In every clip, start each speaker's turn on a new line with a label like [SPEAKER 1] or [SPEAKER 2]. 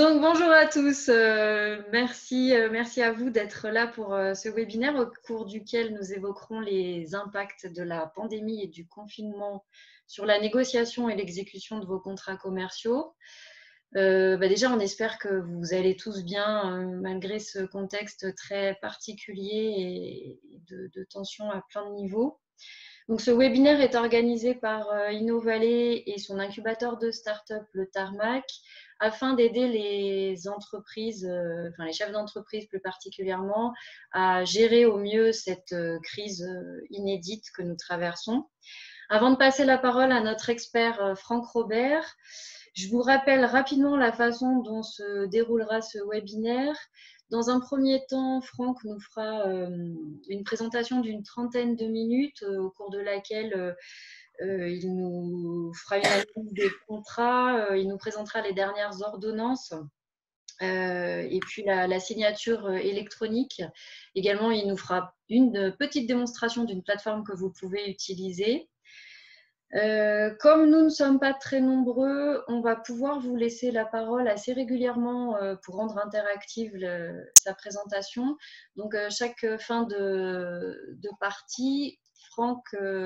[SPEAKER 1] Donc, bonjour à tous. Merci à vous d'être là pour ce webinaire au cours duquel nous évoquerons les impacts de la pandémie et du confinement sur la négociation et l'exécution de vos contrats commerciaux. Déjà, on espère que vous allez tous bien malgré ce contexte très particulier et de tension à plein de niveaux. Donc, ce webinaire est organisé par InnoValley et son incubateur de start-up, le Tarmac, afin d'aider les entreprises, les chefs d'entreprise plus particulièrement, à gérer au mieux cette crise inédite que nous traversons. Avant de passer la parole à notre expert Franck Robert, je vous rappelle rapidement la façon dont se déroulera ce webinaire. Dans un premier temps, Franck nous fera une présentation d'une trentaine de minutes au cours de laquelle il nous fera une analyse des contrats, il nous présentera les dernières ordonnances et puis la signature électronique. Également, il nous fera une petite démonstration d'une plateforme que vous pouvez utiliser. Comme nous ne sommes pas très nombreux, on va pouvoir vous laisser la parole assez régulièrement pour rendre interactive sa présentation. Donc, chaque fin de partie, Franck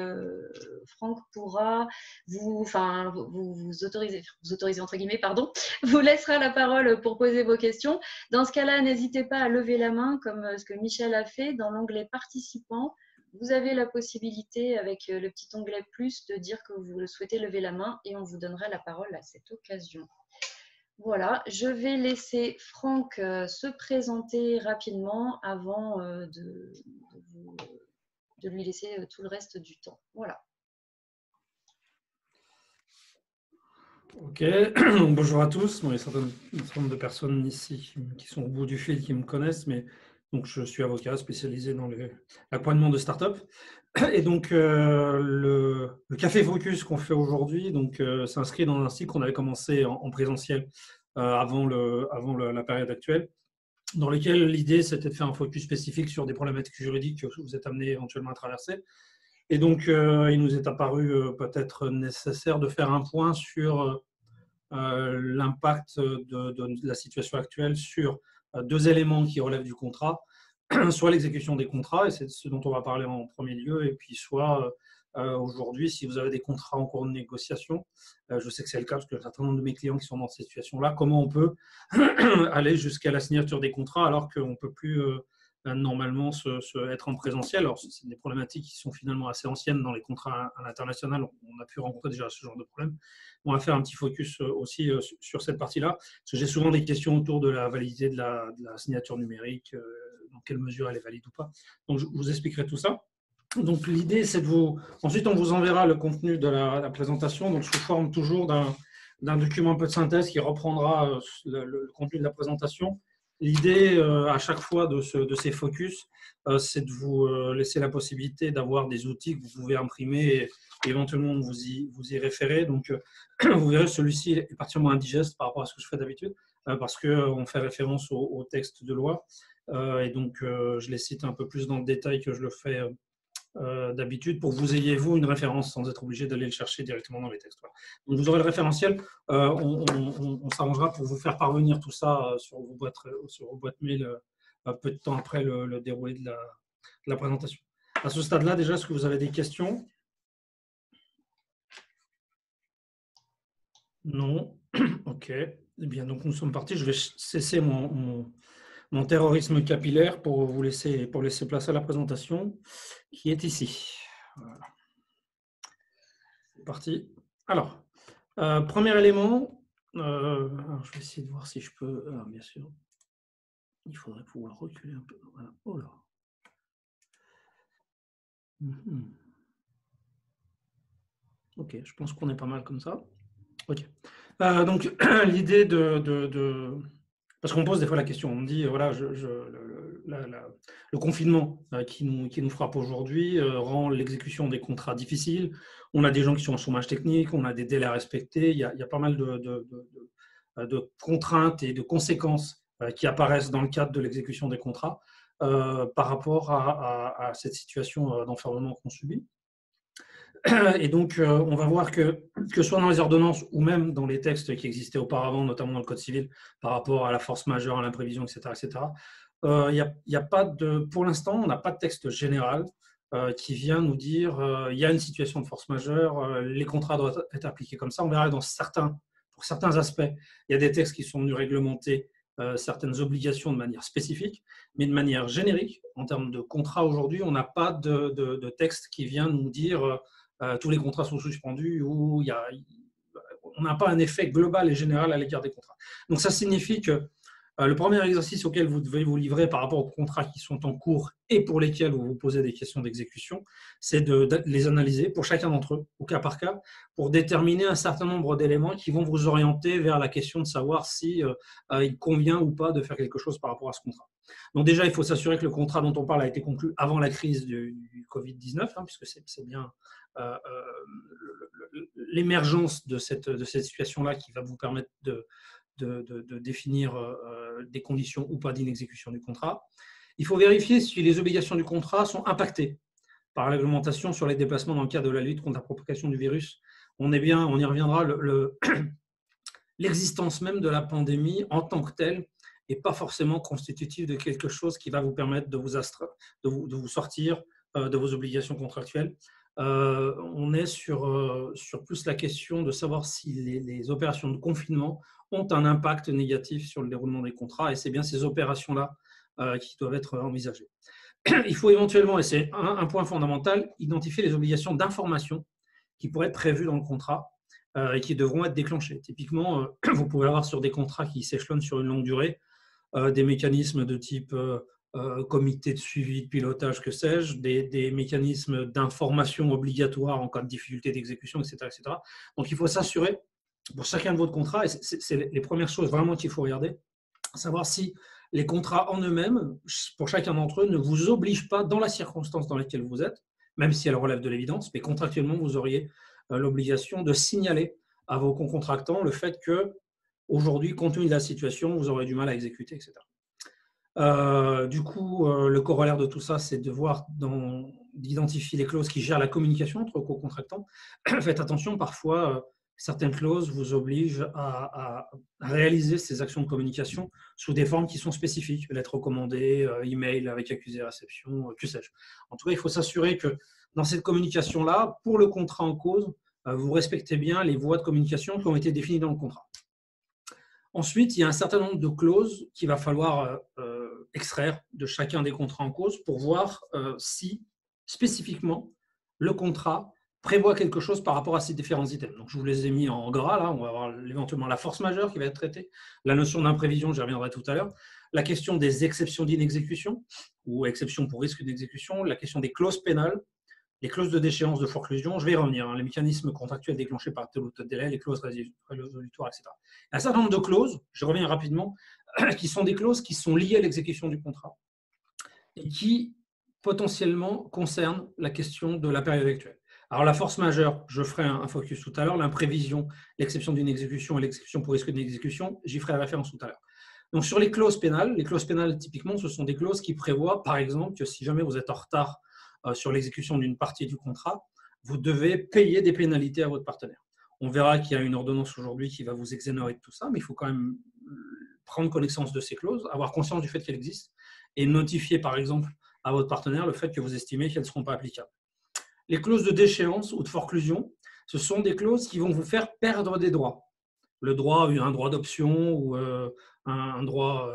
[SPEAKER 1] pourra vous autoriser entre guillemets, pardon, vous laissera la parole pour poser vos questions. Dans ce cas-là, n'hésitez pas à lever la main comme ce que Michel a fait dans l'onglet participants. Vous avez la possibilité, avec le petit onglet plus, de dire que vous souhaitez lever la main et on vous donnera la parole à cette occasion. Voilà, je vais laisser Franck se présenter rapidement avant de lui laisser tout le reste du temps. Voilà.
[SPEAKER 2] Ok, bonjour à tous. Bon, il y a un certain nombre de personnes ici qui sont au bout du fil, qui me connaissent, mais donc je suis avocat spécialisé dans l'accompagnement de start-up. Et donc le Café Focus qu'on fait aujourd'hui s'inscrit dans un cycle qu'on avait commencé en présentiel avant la période actuelle, dans lequel l'idée c'était de faire un focus spécifique sur des problématiques juridiques que vous êtes amené éventuellement à traverser. Et donc, il nous est apparu peut-être nécessaire de faire un point sur l'impact de la situation actuelle sur deux éléments qui relèvent du contrat, soit l'exécution des contrats, et c'est ce dont on va parler en premier lieu, et puis soit aujourd'hui, si vous avez des contrats en cours de négociation, je sais que c'est le cas parce qu'il y a un certain nombre de mes clients qui sont dans cette situation-là, comment on peut aller jusqu'à la signature des contrats alors qu'on ne peut plus normalement être en présentiel. Alors, c'est des problématiques qui sont finalement assez anciennes dans les contrats à l'international. On a pu rencontrer déjà ce genre de problème. On va faire un petit focus aussi sur cette partie-là, parce que j'ai souvent des questions autour de la validité de la signature numérique, dans quelle mesure elle est valide ou pas. Donc, je vous expliquerai tout ça. Donc, l'idée, c'est de vous… Ensuite, on vous enverra le contenu de la présentation, donc sous forme toujours d'un document un peu de synthèse qui reprendra le contenu de la présentation. L'idée, à chaque fois de ces focus, c'est de vous laisser la possibilité d'avoir des outils que vous pouvez imprimer et éventuellement vous y référer. Donc, vous verrez, celui-ci est particulièrement indigeste par rapport à ce que je fais d'habitude, parce qu'on fait référence au texte de loi. Et donc, je les cite un peu plus dans le détail que je le fais d'habitude pour que vous ayez, vous, une référence sans être obligé d'aller le chercher directement dans les textes. Voilà. Donc, vous aurez le référentiel. On s'arrangera pour vous faire parvenir tout ça sur vos boîtes mail peu de temps après le déroulé de la présentation. À ce stade-là, déjà, est-ce que vous avez des questions? Non. Ok. Eh bien, donc nous sommes partis. Je vais cesser mon terrorisme capillaire pour laisser place à la présentation qui est ici. Voilà. C'est parti. Alors, premier élément, alors je vais essayer de voir si je peux. Alors, bien sûr, il faudrait pouvoir reculer un peu. Voilà. Oh là. Ok, je pense qu'on est pas mal comme ça. Ok. Donc, l'idée parce qu'on pose des fois la question, on me dit, voilà, le confinement qui nous frappe aujourd'hui rend l'exécution des contrats difficile. On a des gens qui sont en chômage technique, on a des délais à respecter, il y a pas mal de contraintes et de conséquences qui apparaissent dans le cadre de l'exécution des contrats par rapport à cette situation d'enfermement qu'on subit. Et donc, on va voir que ce soit dans les ordonnances ou même dans les textes qui existaient auparavant, notamment dans le Code civil, par rapport à la force majeure, à l'imprévision, etc., il y a pas de, pour l'instant, on n'a pas de texte général qui vient nous dire il y a une situation de force majeure, les contrats doivent être appliqués comme ça. On verra pour certains aspects, il y a des textes qui sont venus réglementer certaines obligations de manière spécifique, mais de manière générique, en termes de contrat aujourd'hui, on n'a pas de texte qui vient nous dire tous les contrats sont suspendus ou on n'a pas un effet global et général à l'égard des contrats. Donc ça signifie que le premier exercice auquel vous devez vous livrer par rapport aux contrats qui sont en cours et pour lesquels vous vous posez des questions d'exécution, c'est de les analyser pour chacun d'entre eux, au cas par cas, pour déterminer un certain nombre d'éléments qui vont vous orienter vers la question de savoir si il convient ou pas de faire quelque chose par rapport à ce contrat. Donc déjà, il faut s'assurer que le contrat dont on parle a été conclu avant la crise du Covid-19, puisque c'est bien l'émergence de cette situation-là qui va vous permettre de définir des conditions ou pas d'inexécution du contrat. Il faut vérifier si les obligations du contrat sont impactées par la réglementation sur les déplacements dans le cadre de la lutte contre la propagation du virus. On y reviendra, l'existence même de la pandémie en tant que telle n'est pas forcément constitutive de quelque chose qui va vous permettre de vous sortir de vos obligations contractuelles. On est sur plus la question de savoir si les opérations de confinement ont un impact négatif sur le déroulement des contrats, et c'est bien ces opérations-là qui doivent être envisagées. Il faut éventuellement, et c'est un point fondamental, identifier les obligations d'information qui pourraient être prévues dans le contrat et qui devront être déclenchées. Typiquement, vous pouvez avoir sur des contrats qui s'échelonnent sur une longue durée des mécanismes de type comité de suivi, de pilotage, que sais-je, des mécanismes d'information obligatoires en cas de difficulté d'exécution, etc., etc. Donc, il faut s'assurer, pour chacun de votre contrat, et c'est les premières choses vraiment qu'il faut regarder, savoir si les contrats en eux-mêmes, pour chacun d'entre eux, ne vous obligent pas dans la circonstance dans laquelle vous êtes, même si elle relève de l'évidence, mais contractuellement, vous auriez l'obligation de signaler à vos concontractants le fait que, aujourd'hui, compte tenu de la situation, vous aurez du mal à exécuter, etc. Du coup, le corollaire de tout ça, c'est d'identifier les clauses qui gèrent la communication entre co-contractants. Faites attention, parfois, certaines clauses vous obligent à réaliser ces actions de communication sous des formes qui sont spécifiques, lettres recommandées, email avec accusé réception, que sais-je. En tout cas, il faut s'assurer que dans cette communication-là, pour le contrat en cause, vous respectez bien les voies de communication qui ont été définies dans le contrat. Ensuite, il y a un certain nombre de clauses qu'il va falloir extraire de chacun des contrats en cause pour voir si, spécifiquement, le contrat prévoit quelque chose par rapport à ces différents items. Donc, je vous les ai mis en gras, là. On va avoir éventuellement la force majeure qui va être traitée, la notion d'imprévision, j'y reviendrai tout à l'heure, la question des exceptions d'inexécution ou exceptions pour risque d'exécution, la question des clauses pénales, les clauses de déchéance de forclusion, je vais y revenir, les mécanismes contractuels déclenchés par tel ou tel délai, les clauses résolutoires, etc. Il y a un certain nombre de clauses, je reviens rapidement, qui sont des clauses qui sont liées à l'exécution du contrat et qui potentiellement concernent la question de la période actuelle. Alors la force majeure, je ferai un focus tout à l'heure, l'imprévision, l'exception d'une exécution et l'exception pour risque d'exécution, j'y ferai référence tout à l'heure. Donc sur les clauses pénales typiquement, ce sont des clauses qui prévoient, par exemple, que si jamais vous êtes en retard sur l'exécution d'une partie du contrat, vous devez payer des pénalités à votre partenaire. On verra qu'il y a une ordonnance aujourd'hui qui va vous exonérer de tout ça, mais il faut quand même prendre connaissance de ces clauses, avoir conscience du fait qu'elles existent et notifier, par exemple, à votre partenaire le fait que vous estimez qu'elles ne seront pas applicables. Les clauses de déchéance ou de forclusion, ce sont des clauses qui vont vous faire perdre des droits. Un droit d'option ou un droit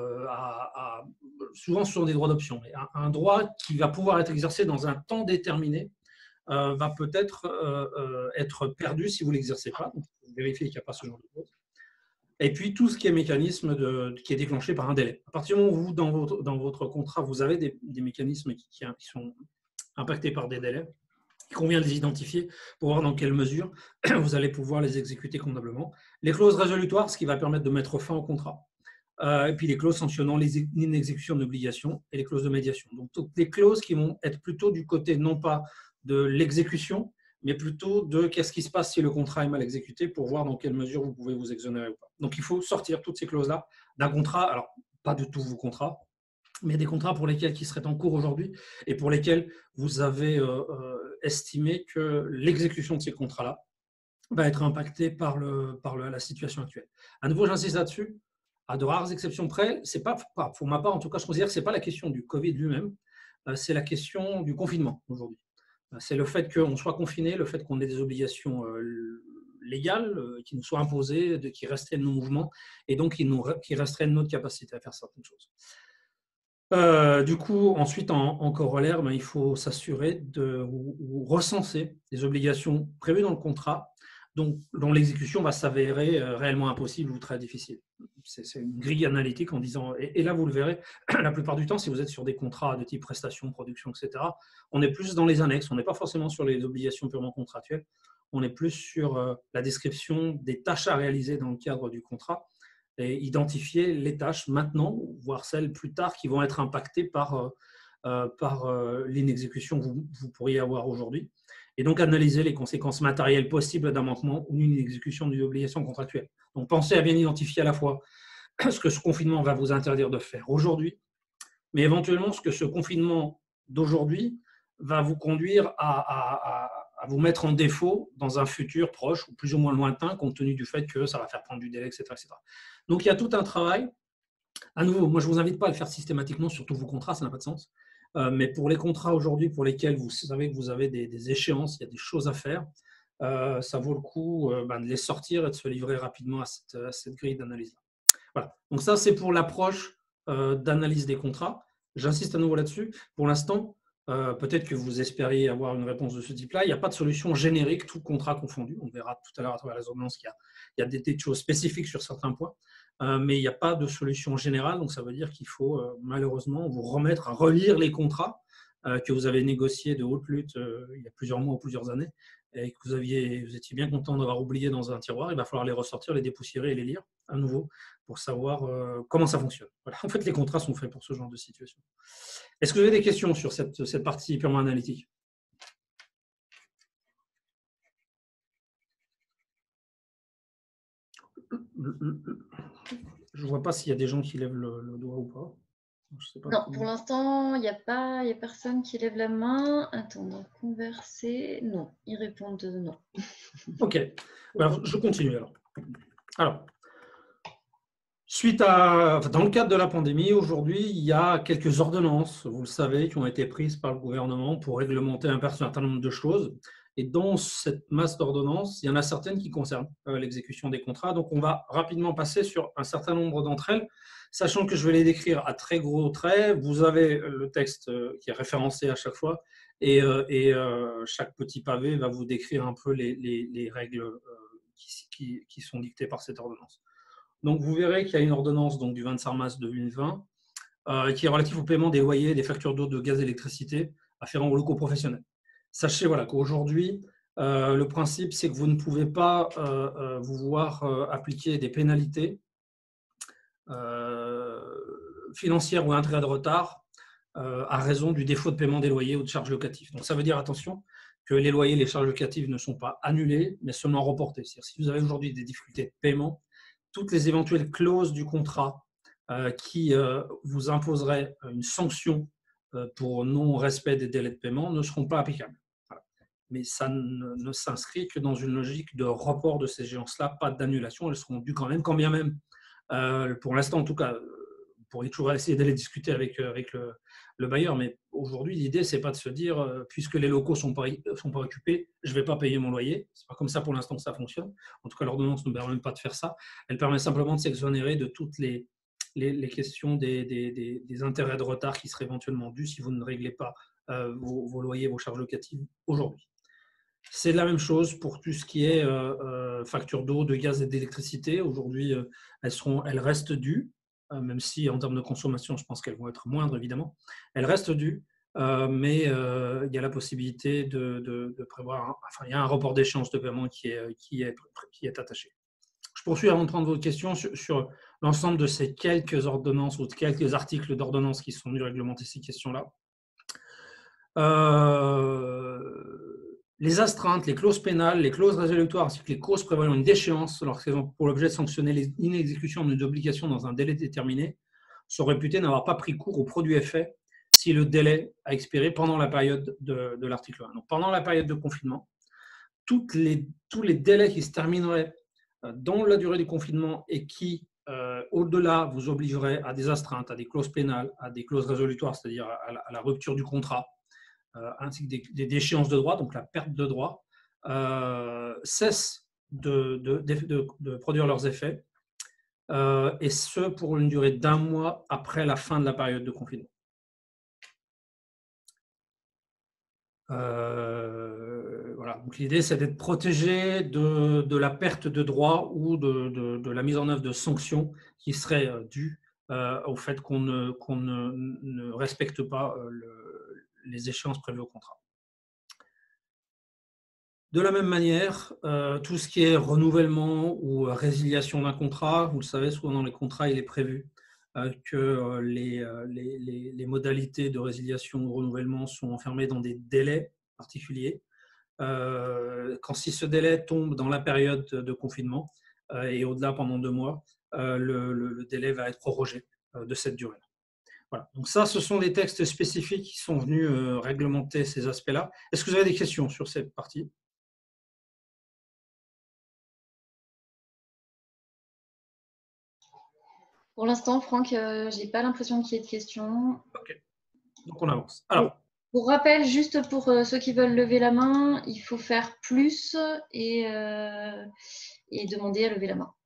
[SPEAKER 2] souvent ce sont des droits d'option, mais un droit qui va pouvoir être exercé dans un temps déterminé va peut-être être perdu si vous ne l'exercez pas. Donc, vérifiez qu'il n'y a pas ce genre de choses. Et puis, tout ce qui est mécanisme qui est déclenché par un délai. À partir du moment où vous, dans votre contrat, vous avez des mécanismes qui sont impactés par des délais, il convient de les identifier pour voir dans quelle mesure vous allez pouvoir les exécuter convenablement. Les clauses résolutoires, ce qui va permettre de mettre fin au contrat. Et puis les clauses sanctionnant l'inexécution d'obligations et les clauses de médiation. Donc, toutes les clauses qui vont être plutôt du côté non pas de l'exécution, mais plutôt de qu'est-ce qui se passe si le contrat est mal exécuté pour voir dans quelle mesure vous pouvez vous exonérer ou pas. Donc, il faut sortir toutes ces clauses-là d'un contrat, alors pas de tous vos contrats, mais des contrats pour lesquels qui seraient en cours aujourd'hui et pour lesquels vous avez estimé que l'exécution de ces contrats-là va être impactée par la situation actuelle. À nouveau, j'insiste là-dessus, à de rares exceptions près, c'est pas, pour ma part en tout cas, je considère que ce n'est pas la question du Covid lui-même, c'est la question du confinement aujourd'hui. C'est le fait qu'on soit confiné, le fait qu'on ait des obligations légales qui nous soient imposées, qui restreignent nos mouvements et donc qui restreignent notre capacité à faire certaines choses. Du coup, ensuite, en corollaire, il faut s'assurer de recenser les obligations prévues dans le contrat dont l'exécution va s'avérer réellement impossible ou très difficile. C'est une grille analytique en disant, et là vous le verrez, la plupart du temps, si vous êtes sur des contrats de type prestation, production, etc., on est plus dans les annexes, on n'est pas forcément sur les obligations purement contractuelles, on est plus sur la description des tâches à réaliser dans le cadre du contrat, et identifier les tâches maintenant, voire celles plus tard qui vont être impactées par l'inexécution que vous pourriez avoir aujourd'hui. Et donc analyser les conséquences matérielles possibles d'un manquement ou d'une exécution d'une obligation contractuelle. Donc pensez à bien identifier à la fois ce que ce confinement va vous interdire de faire aujourd'hui, mais éventuellement ce que ce confinement d'aujourd'hui va vous conduire à vous mettre en défaut dans un futur proche ou plus ou moins lointain, compte tenu du fait que ça va faire prendre du délai, etc., etc. Donc il y a tout un travail. À nouveau, moi je ne vous invite pas à le faire systématiquement sur tous vos contrats, ça n'a pas de sens. Mais pour les contrats aujourd'hui pour lesquels vous savez que vous avez des échéances, il y a des choses à faire, ça vaut le coup de les sortir et de se livrer rapidement à cette grille d'analyse-là. Voilà. Donc ça, c'est pour l'approche d'analyse des contrats. J'insiste à nouveau là-dessus. Pour l'instant, peut-être que vous espériez avoir une réponse de ce type-là. Il n'y a pas de solution générique, tout contrat confondu. On verra tout à l'heure à travers les ordonnances qu'il y a des choses spécifiques sur certains points. Mais il n'y a pas de solution générale, donc ça veut dire qu'il faut malheureusement vous remettre à relire les contrats que vous avez négociés de haute lutte il y a plusieurs mois ou plusieurs années, et que vous étiez bien content d'avoir oublié dans un tiroir. Il va falloir les ressortir, les dépoussiérer et les lire à nouveau pour savoir comment ça fonctionne. Voilà. En fait, les contrats sont faits pour ce genre de situation. Est-ce que vous avez des questions sur cette partie purement analytique ? Je ne vois pas s'il y a des gens qui lèvent le doigt ou pas.
[SPEAKER 1] Je sais pas non, pour l'instant, il n'y a personne qui lève la main. Attends, on va converser. Non, ils répondent non.
[SPEAKER 2] Ok, alors, je continue alors. Alors, dans le cadre de la pandémie, aujourd'hui, il y a quelques ordonnances, vous le savez, qui ont été prises par le gouvernement pour réglementer un certain nombre de choses. Et dans cette masse d'ordonnances, il y en a certaines qui concernent l'exécution des contrats. Donc, on va rapidement passer sur un certain nombre d'entre elles, sachant que je vais les décrire à très gros traits. Vous avez le texte qui est référencé à chaque fois et chaque petit pavé va vous décrire un peu les règles qui sont dictées par cette ordonnance. Donc, vous verrez qu'il y a une ordonnance donc, du 25 mars 2020 qui est relative au paiement des loyers, des factures d'eau, de gaz et d'électricité afférents aux locaux professionnels. Sachez qu'aujourd'hui, le principe, c'est que vous ne pouvez pas vous voir appliquer des pénalités financières ou intérêts de retard à raison du défaut de paiement des loyers ou de charges locatives. Donc, ça veut dire, attention, que les loyers et les charges locatives ne sont pas annulés, mais seulement reportés. C'est-à-dire, si vous avez aujourd'hui des difficultés de paiement, toutes les éventuelles clauses du contrat qui vous imposeraient une sanction pour non-respect des délais de paiement ne seront pas applicables. Voilà. Mais ça ne s'inscrit que dans une logique de report de ces échéances-là, pas d'annulation. Elles seront dues quand même, pour l'instant en tout cas, vous pourriez toujours essayer d'aller discuter avec le bailleur, mais aujourd'hui, l'idée, ce n'est pas de se dire, puisque les locaux ne sont pas occupés, je ne vais pas payer mon loyer. Ce n'est pas comme ça pour l'instant que ça fonctionne. En tout cas, l'ordonnance ne permet pas de faire ça. Elle permet simplement de s'exonérer de toutes les questions des intérêts de retard qui seraient éventuellement dus si vous ne réglez pas vos loyers, vos charges locatives aujourd'hui. C'est la même chose pour tout ce qui est facture d'eau, de gaz et d'électricité. Aujourd'hui, elles restent dues, même si en termes de consommation, je pense qu'elles vont être moindres, évidemment. Elles restent dues, mais il y a la possibilité de prévoir, il y a un report d'échéance de paiement qui est attaché. Je poursuis avant de prendre votre question sur l'ensemble de ces quelques ordonnances ou de quelques articles d'ordonnances qui sont venus réglementer ces questions-là. Les astreintes, les clauses pénales, les clauses résolutoires ainsi que les causes prévoyant une déchéance lorsqu'elles ont pour l'objet de sanctionner l'inexécution d'une obligation dans un délai déterminé sont réputés n'avoir pas pris cours au produit effet si le délai a expiré pendant la période de l'article 1. Donc, pendant la période de confinement, tous les délais qui se termineraient dans la durée du confinement et qui, au-delà, vous obligeraient à des astreintes, à des clauses pénales, à des clauses résolutoires, c'est-à-dire à la rupture du contrat, ainsi que des déchéances de droit, donc la perte de droit, cessent de produire leurs effets, et ce pour une durée d'1 mois après la fin de la période de confinement. Voilà. Donc l'idée, c'est d'être protégé de la perte de droit ou de la mise en œuvre de sanctions qui seraient dues au fait qu'on ne respecte pas les échéances prévues au contrat. De la même manière, tout ce qui est renouvellement ou résiliation d'un contrat, vous le savez, souvent dans les contrats, il est prévu que les modalités de résiliation ou renouvellement sont enfermées dans des délais particuliers. Si ce délai tombe dans la période de confinement et au-delà pendant 2 mois, le délai va être prorogé de cette durée. Voilà. Donc ça, ce sont des textes spécifiques qui sont venus réglementer ces aspects-là. Est-ce que vous avez des questions sur cette partie ?
[SPEAKER 1] Pour l'instant, Franck, je n'ai pas l'impression qu'il y ait de questions.
[SPEAKER 2] Ok, donc on avance. Alors,
[SPEAKER 1] pour rappel, juste pour ceux qui veulent lever la main, il faut faire plus et demander à lever la main.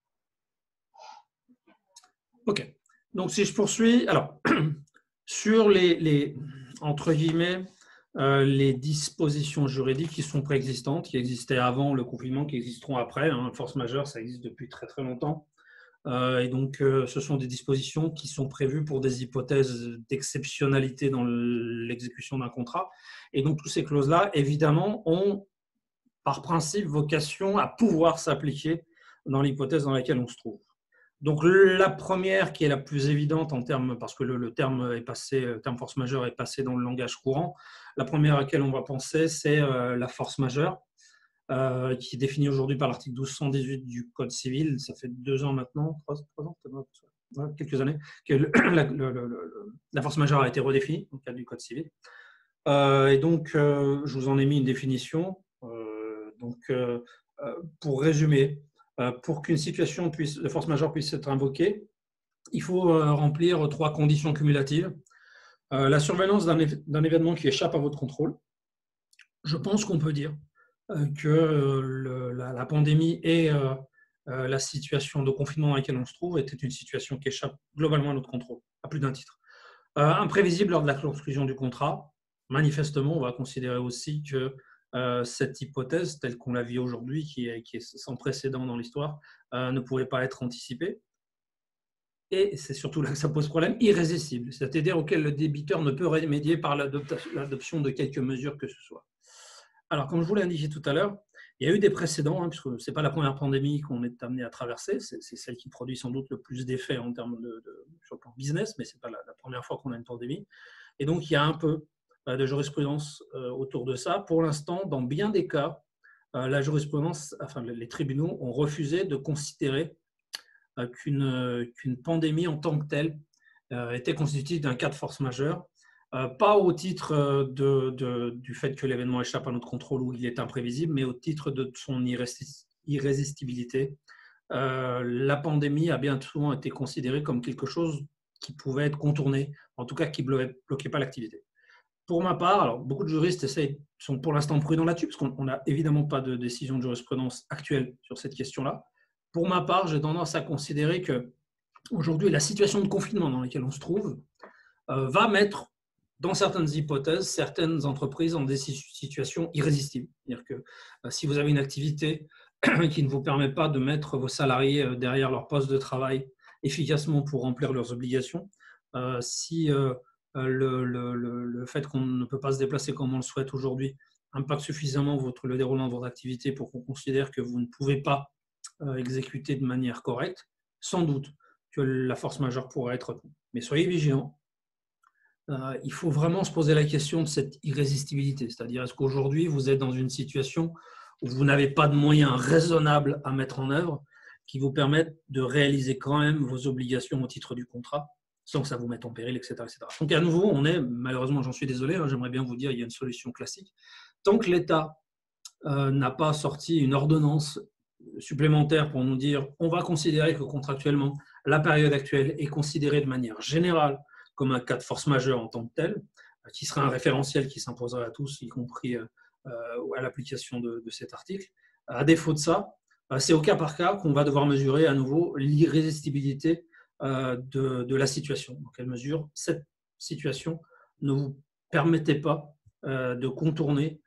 [SPEAKER 2] ok, donc si je poursuis, alors, sur entre guillemets, les dispositions juridiques qui sont préexistantes, qui existaient avant le confinement, qui existeront après, force majeure, ça existe depuis très très longtemps. Et donc, ce sont des dispositions qui sont prévues pour des hypothèses d'exceptionnalité dans l'exécution d'un contrat. Et donc, toutes ces clauses-là, évidemment, ont par principe vocation à pouvoir s'appliquer dans l'hypothèse dans laquelle on se trouve. Donc, la première qui est la plus évidente en termes, parce que le terme est passé, le terme force majeure est passé dans le langage courant, la première à laquelle on va penser, c'est la force majeure. Qui est définie aujourd'hui par l'article 1218 du Code civil. Ça fait 2 ans maintenant, 3 ans, quelques années, que la force majeure a été redéfinie dans le cadre du Code civil. Et donc, je vous en ai mis une définition. Pour résumer, pour qu'une situation de force majeure puisse être invoquée, il faut remplir 3 conditions cumulatives. La survenance d'un événement qui échappe à votre contrôle. Je pense qu'on peut dire que la pandémie et la situation de confinement dans laquelle on se trouve était une situation qui échappe globalement à notre contrôle, à plus d'un titre. Imprévisible lors de la conclusion du contrat, manifestement, on va considérer aussi que cette hypothèse, telle qu'on la vit aujourd'hui, qui est sans précédent dans l'histoire, ne pouvait pas être anticipée. Et c'est surtout là que ça pose problème, irrésistible, c'est-à-dire auquel le débiteur ne peut remédier par l'adoption de quelques mesures que ce soit. Alors, comme je vous l'ai indiqué tout à l'heure, il y a eu des précédents, puisque ce n'est pas la première pandémie qu'on est amené à traverser, c'est celle qui produit sans doute le plus d'effets en termes sur le plan business, mais ce n'est pas la première fois qu'on a une pandémie. Et donc, il y a un peu de jurisprudence autour de ça. Pour l'instant, dans bien des cas, la jurisprudence, les tribunaux ont refusé de considérer qu'une pandémie en tant que telle était constituée d'un cas de force majeure. Pas au titre du fait que l'événement échappe à notre contrôle ou il est imprévisible, mais au titre de son irrésistibilité. La pandémie a bien souvent été considérée comme quelque chose qui pouvait être contourné, en tout cas qui ne bloquait pas l'activité. Pour ma part, alors beaucoup de juristes sont pour l'instant prudents là-dessus, parce qu'on n'a évidemment pas de décision de jurisprudence actuelle sur cette question-là. Pour ma part, j'ai tendance à considérer qu'aujourd'hui, la situation de confinement dans laquelle on se trouve va mettre dans certaines hypothèses, certaines entreprises ont des situations irrésistibles. C'est-à-dire que si vous avez une activité qui ne vous permet pas de mettre vos salariés derrière leur poste de travail efficacement pour remplir leurs obligations, si le fait qu'on ne peut pas se déplacer comme on le souhaite aujourd'hui impacte suffisamment le déroulement de votre activité pour qu'on considère que vous ne pouvez pas exécuter de manière correcte, sans doute que la force majeure pourrait être retenue. Mais soyez vigilants. Il faut vraiment se poser la question de cette irrésistibilité, c'est-à-dire est-ce qu'aujourd'hui vous êtes dans une situation où vous n'avez pas de moyens raisonnables à mettre en œuvre qui vous permettent de réaliser quand même vos obligations au titre du contrat, sans que ça vous mette en péril, etc., etc. Donc à nouveau, on est, malheureusement, j'en suis désolé, hein, j'aimerais bien vous dire, il y a une solution classique. Tant que l'État n'a pas sorti une ordonnance supplémentaire pour nous dire on va considérer que contractuellement, la période actuelle est considérée de manière générale comme un cas de force majeure en tant que tel, qui sera un référentiel qui s'imposerait à tous, y compris à l'application de cet article. À défaut de ça, c'est au cas par cas qu'on va devoir mesurer à nouveau l'irrésistibilité de la situation. Dans quelle mesure cette situation ne vous permettait pas de contourner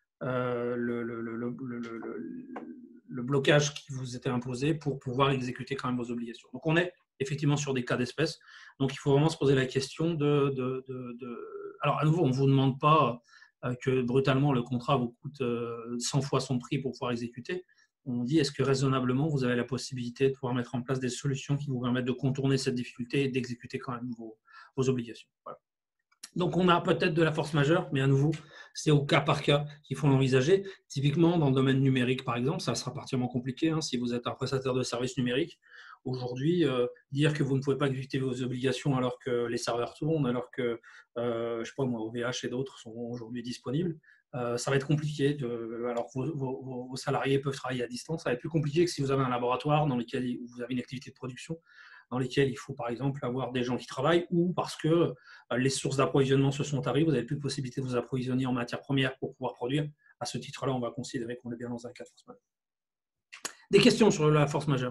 [SPEAKER 2] le blocage qui vous était imposé pour pouvoir exécuter quand même vos obligations. Donc on est effectivement sur des cas d'espèce. Donc il faut vraiment se poser la question Alors à nouveau, on ne vous demande pas que brutalement le contrat vous coûte 100 fois son prix pour pouvoir exécuter. On dit est-ce que raisonnablement vous avez la possibilité de pouvoir mettre en place des solutions qui vous permettent de contourner cette difficulté et d'exécuter quand même vos obligations. Voilà. Donc, on a peut-être de la force majeure, mais à nouveau, c'est au cas par cas qu'il faut l'envisager. Typiquement, dans le domaine numérique, par exemple, ça sera particulièrement compliqué. Si vous êtes un prestataire de services numériques, aujourd'hui, dire que vous ne pouvez pas exécuter vos obligations alors que les serveurs tournent, alors que, je ne sais pas moi, OVH et d'autres sont aujourd'hui disponibles, ça va être compliqué. Alors, vos salariés peuvent travailler à distance. Ça va être plus compliqué que si vous avez un laboratoire dans lequel vous avez une activité de production, dans lesquels il faut par exemple avoir des gens qui travaillent, ou parce que les sources d'approvisionnement se sont tarées, vous n'avez plus de possibilité de vous approvisionner en matières premières pour pouvoir produire. À ce titre-là, on va considérer qu'on est bien dans un cas de force majeure. Des questions sur la force majeure?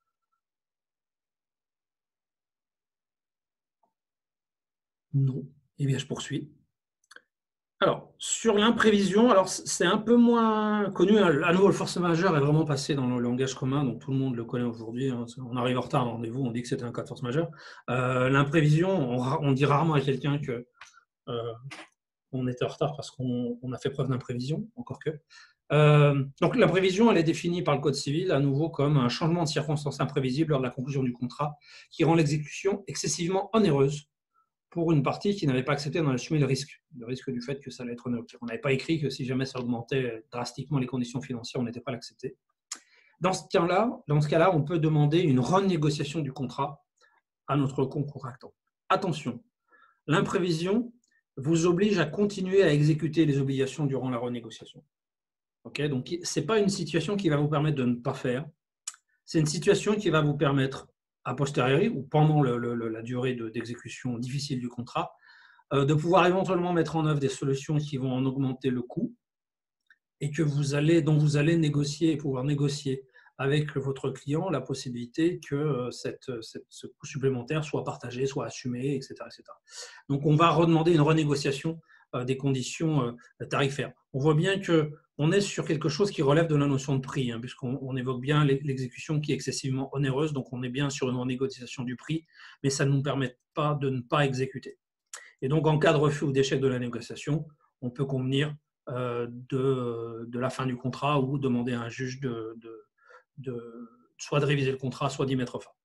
[SPEAKER 2] Non. Eh bien, je poursuis. Alors, sur l'imprévision, alors c'est un peu moins connu. À nouveau, le force majeure est vraiment passé dans le langage commun, donc tout le monde le connaît aujourd'hui. On arrive en retard à un rendez-vous, on dit que c'était un cas de force majeure. L'imprévision, on dit rarement à quelqu'un que on était en retard parce qu'on a fait preuve d'imprévision, encore que. Donc l'imprévision, elle est définie par le Code civil à nouveau comme un changement de circonstances imprévisibles lors de la conclusion du contrat qui rend l'exécution excessivement onéreuse pour une partie qui n'avait pas accepté d'en assumer le risque du fait que ça allait être onéreux. On n'avait pas écrit que si jamais ça augmentait drastiquement les conditions financières, on n'était pas à l'accepter. Dans ce cas-là, on peut demander une renégociation du contrat à notre contractant. Attention, l'imprévision vous oblige à continuer à exécuter les obligations durant la renégociation. Okay, donc, ce n'est pas une situation qui va vous permettre de ne pas faire, c'est une situation qui va vous permettre, a posteriori ou pendant la durée d'exécution difficile du contrat, de pouvoir éventuellement mettre en œuvre des solutions qui vont en augmenter le coût et dont vous allez négocier et pouvoir négocier avec votre client la possibilité que ce coût supplémentaire soit partagé, soit assumé, etc., etc. Donc, on va redemander une renégociation des conditions tarifaires. On voit bien qu'on est sur quelque chose qui relève de la notion de prix, puisqu'on évoque bien l'exécution qui est excessivement onéreuse, donc on est bien sur une renégociation du prix, mais ça ne nous permet pas de ne pas exécuter. Et donc, en cas de refus ou d'échec de la négociation, on peut convenir de la fin du contrat ou demander à un juge soit de réviser le contrat, soit d'y mettre fin.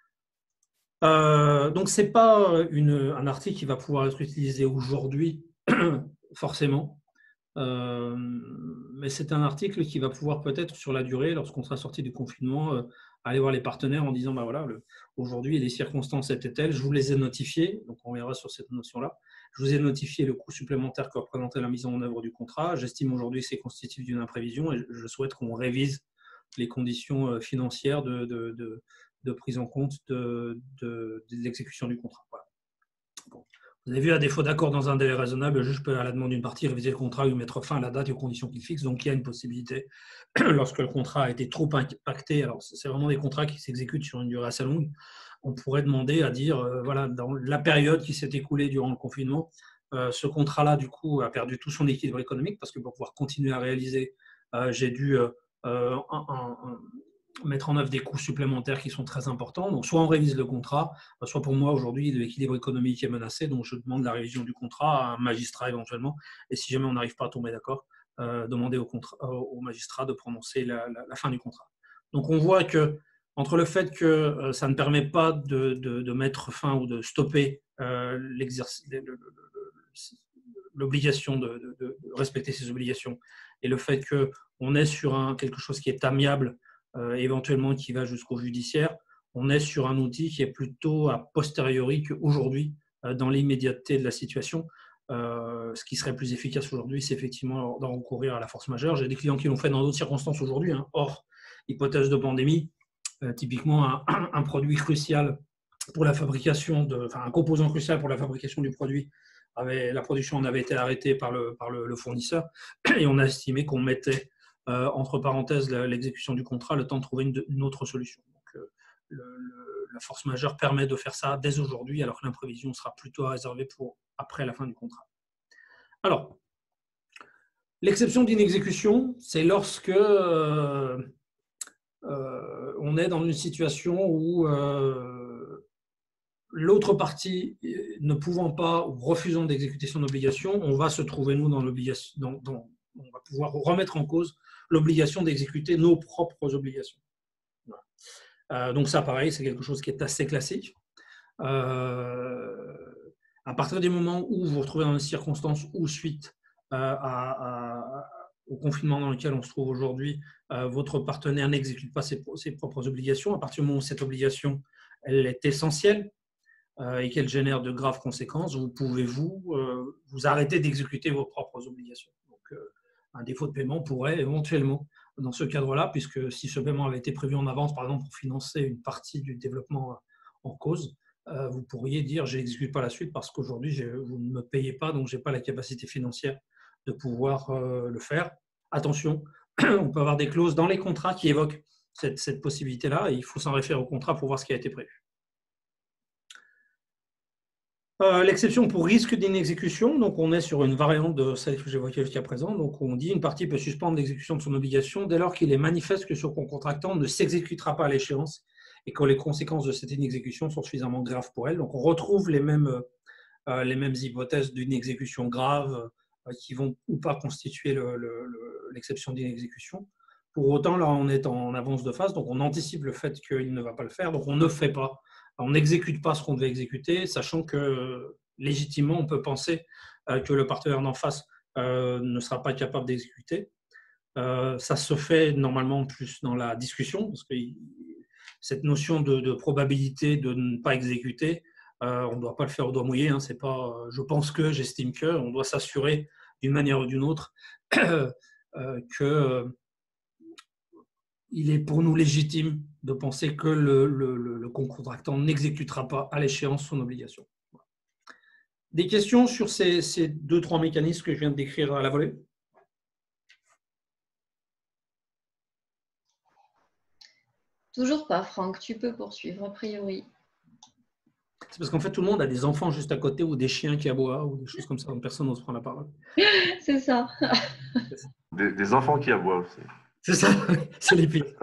[SPEAKER 2] Donc, ce n'est pas un article qui va pouvoir être utilisé aujourd'hui, forcément, mais c'est un article qui va pouvoir peut-être sur la durée, lorsqu'on sera sorti du confinement, aller voir les partenaires en disant bah voilà, aujourd'hui les circonstances étaient telles, je vous les ai notifiées, donc on reviendra sur cette notion-là, je vous ai notifié le coût supplémentaire que représentait la mise en œuvre du contrat, j'estime aujourd'hui que c'est constitutif d'une imprévision et je souhaite qu'on révise les conditions financières de prise en compte de l'exécution du contrat. Voilà. Bon. Vous avez vu, à défaut d'accord dans un délai raisonnable, le juge peut, à la demande d'une partie, réviser le contrat ou mettre fin à la date et aux conditions qu'il fixe. Donc, il y a une possibilité, lorsque le contrat a été trop impacté, alors c'est vraiment des contrats qui s'exécutent sur une durée assez longue, on pourrait demander à dire, voilà, dans la période qui s'est écoulée durant le confinement, ce contrat-là, du coup, a perdu tout son équilibre économique parce que pour pouvoir continuer à réaliser, j'ai dû mettre en œuvre des coûts supplémentaires qui sont très importants. Donc, soit on révise le contrat, soit pour moi, aujourd'hui, l'équilibre économique est menacé, donc je demande la révision du contrat à un magistrat éventuellement. Et si jamais on n'arrive pas à tomber d'accord, demander au magistrat de prononcer la fin du contrat. Donc, on voit que entre le fait que ça ne permet pas de mettre fin ou de stopper l'obligation de respecter ses obligations et le fait qu'on est sur quelque chose qui est amiable, éventuellement qui va jusqu'au judiciaire, on est sur un outil qui est plutôt a posteriori qu'aujourd'hui, dans l'immédiateté de la situation. Ce qui serait plus efficace aujourd'hui, c'est effectivement d'en recourir à la force majeure. J'ai des clients qui l'ont fait dans d'autres circonstances aujourd'hui, hein, hors hypothèse de pandémie. Typiquement, un produit crucial pour la fabrication, un composant crucial pour la fabrication du produit, la production en avait été arrêtée par le fournisseur et on a estimé qu'on mettait entre parenthèses l'exécution du contrat le temps de trouver une autre solution. Donc, la force majeure permet de faire ça dès aujourd'hui, alors que l'imprévision sera plutôt réservée pour après la fin du contrat. Alors, l'exception d'inexécution, c'est lorsque on est dans une situation où l'autre partie ne pouvant pas ou refusant d'exécuter son obligation, on va se trouver, nous, dans l'obligation, on va pouvoir remettre en cause l'obligation d'exécuter nos propres obligations. Voilà. Donc ça, pareil, c'est quelque chose qui est assez classique. À partir du moment où vous vous retrouvez dans une circonstance ou suite au confinement dans lequel on se trouve aujourd'hui, votre partenaire n'exécute pas ses propres obligations, à partir du moment où cette obligation elle est essentielle et qu'elle génère de graves conséquences, vous pouvez vous arrêter d'exécuter vos propres obligations. Donc, un défaut de paiement pourrait éventuellement, dans ce cadre-là, puisque si ce paiement avait été prévu en avance, par exemple pour financer une partie du développement en cause, vous pourriez dire je n'exécute pas la suite parce qu'aujourd'hui vous ne me payez pas, donc je n'ai pas la capacité financière de pouvoir le faire. Attention, on peut avoir des clauses dans les contrats qui évoquent cette possibilité-là et il faut s'en référer au contrat pour voir ce qui a été prévu. L'exception pour risque d'inexécution, donc on est sur une variante de celle que j'évoquais jusqu'à présent. Donc on dit une partie peut suspendre l'exécution de son obligation dès lors qu'il est manifeste que son contractant ne s'exécutera pas à l'échéance et que les conséquences de cette inexécution sont suffisamment graves pour elle. Donc on retrouve les mêmes hypothèses d'une exécution grave qui vont ou pas constituer l'exception d'inexécution. Pour autant, là, on est en avance de phase, donc on anticipe le fait qu'il ne va pas le faire, donc on ne fait pas. On n'exécute pas ce qu'on devait exécuter, sachant que légitimement, on peut penser que le partenaire d'en face ne sera pas capable d'exécuter. Ça se fait normalement plus dans la discussion, parce que cette notion de probabilité de ne pas exécuter, on ne doit pas le faire au doigt mouillé. Hein, c'est pas je pense que, j'estime que. On doit s'assurer d'une manière ou d'une autre que il est pour nous légitime de penser que le contractant n'exécutera pas à l'échéance son obligation. Des questions sur ces 2-3 mécanismes que je viens de décrire à la volée?
[SPEAKER 1] Toujours pas, Franck. Tu peux poursuivre, a priori.
[SPEAKER 2] C'est parce qu'en fait, tout le monde a des enfants juste à côté ou des chiens qui aboient ou des choses comme ça, donc personne n'ose prendre la parole.
[SPEAKER 1] C'est ça.
[SPEAKER 3] Des enfants qui aboient aussi.
[SPEAKER 2] C'est ça, c'est les pires.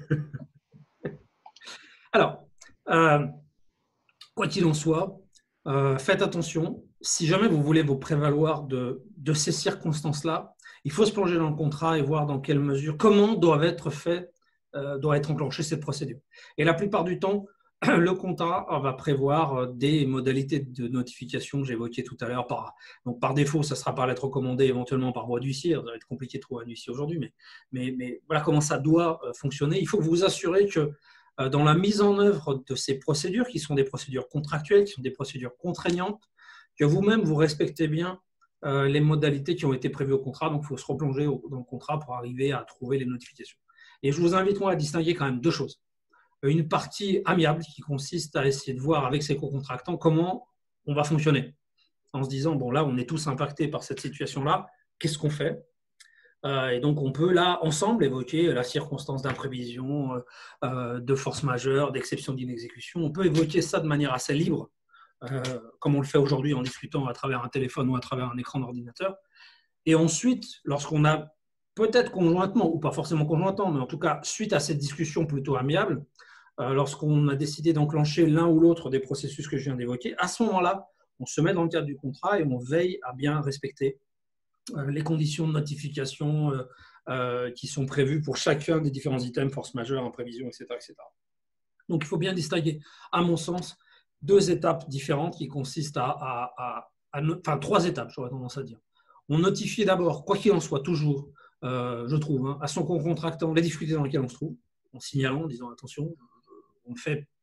[SPEAKER 2] Alors, quoi qu'il en soit, faites attention. Si jamais vous voulez vous prévaloir de ces circonstances-là, il faut se plonger dans le contrat et voir dans quelle mesure, comment doit être enclenchée cette procédure. Et la plupart du temps, le contrat va prévoir des modalités de notification que j'évoquais tout à l'heure. Donc par défaut, ça sera par lettre recommandée, éventuellement par voie d'huissier. Ça va être compliqué de trouver un huissier aujourd'hui, mais voilà comment ça doit fonctionner. Il faut que vous vous assurez que dans la mise en œuvre de ces procédures, qui sont des procédures contractuelles, qui sont des procédures contraignantes, que vous-même, vous respectez bien les modalités qui ont été prévues au contrat. Donc, il faut se replonger dans le contrat pour arriver à trouver les notifications. Et je vous invite, moi, à distinguer quand même deux choses. Une partie amiable qui consiste à essayer de voir avec ses co-contractants comment on va fonctionner. En se disant, bon, là, on est tous impactés par cette situation-là, qu'est-ce qu'on fait ? Et donc, on peut là, ensemble, évoquer la circonstance d'imprévision, de force majeure, d'exception d'inexécution. On peut évoquer ça de manière assez libre, comme on le fait aujourd'hui en discutant à travers un téléphone ou à travers un écran d'ordinateur. Et ensuite, lorsqu'on a peut-être conjointement, ou pas forcément conjointement, mais en tout cas, suite à cette discussion plutôt amiable, lorsqu'on a décidé d'enclencher l'un ou l'autre des processus que je viens d'évoquer, à ce moment-là, on se met dans le cadre du contrat et on veille à bien respecter les conditions de notification qui sont prévues pour chacun des différents items, force majeure, imprévision, etc., etc. Donc, il faut bien distinguer, à mon sens, deux étapes différentes qui consistent enfin, trois étapes, j'aurais tendance à dire. On notifie d'abord, quoi qu'il en soit, toujours, je trouve, à son co-contractant les difficultés dans lesquelles on se trouve, en signalant, en disant attention, on fait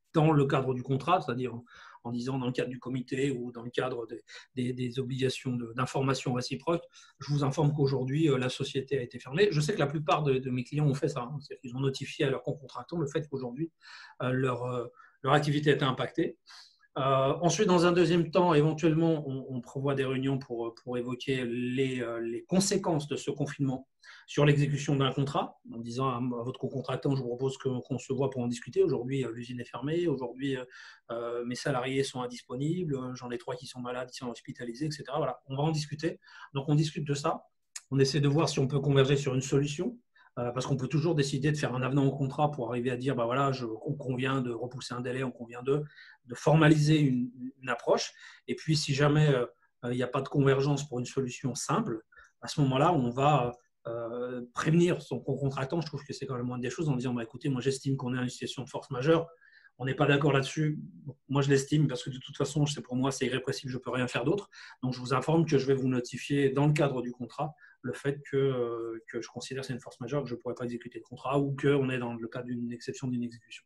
[SPEAKER 2] dans le cadre du contrat, c'est-à-dire en disant dans le cadre du comité ou dans le cadre des obligations d'information réciproque, je vous informe qu'aujourd'hui, la société a été fermée. Je sais que la plupart de mes clients ont fait ça. Ils ont notifié à leurs co-contractants le fait qu'aujourd'hui, leur activité a été impactée. Ensuite, dans un deuxième temps, éventuellement, on prévoit des réunions pour évoquer les conséquences de ce confinement sur l'exécution d'un contrat, en disant à votre co-contractant, je vous propose qu'on se voit pour en discuter. Aujourd'hui, l'usine est fermée. Aujourd'hui, mes salariés sont indisponibles. J'en ai 3 qui sont malades, qui sont hospitalisés, etc. Voilà, on va en discuter. Donc, on discute de ça. On essaie de voir si on peut converger sur une solution. Parce qu'on peut toujours décider de faire un avenant au contrat pour arriver à dire, bah voilà, on convient de repousser un délai, on convient de formaliser une approche. Et puis, si jamais il n'y a pas de convergence pour une solution simple, à ce moment-là, on va prévenir son contractant. Je trouve que c'est quand même moins des choses en disant, bah, écoutez, moi j'estime qu'on est dans une situation de force majeure. On n'est pas d'accord là-dessus. Moi, je l'estime parce que de toute façon, pour moi, c'est irrépressible, je ne peux rien faire d'autre. Donc, je vous informe que je vais vous notifier dans le cadre du contrat le fait que je considère que c'est une force majeure, que je ne pourrais pas exécuter le contrat ou qu'on est dans le cadre d'une exception d'une exécution.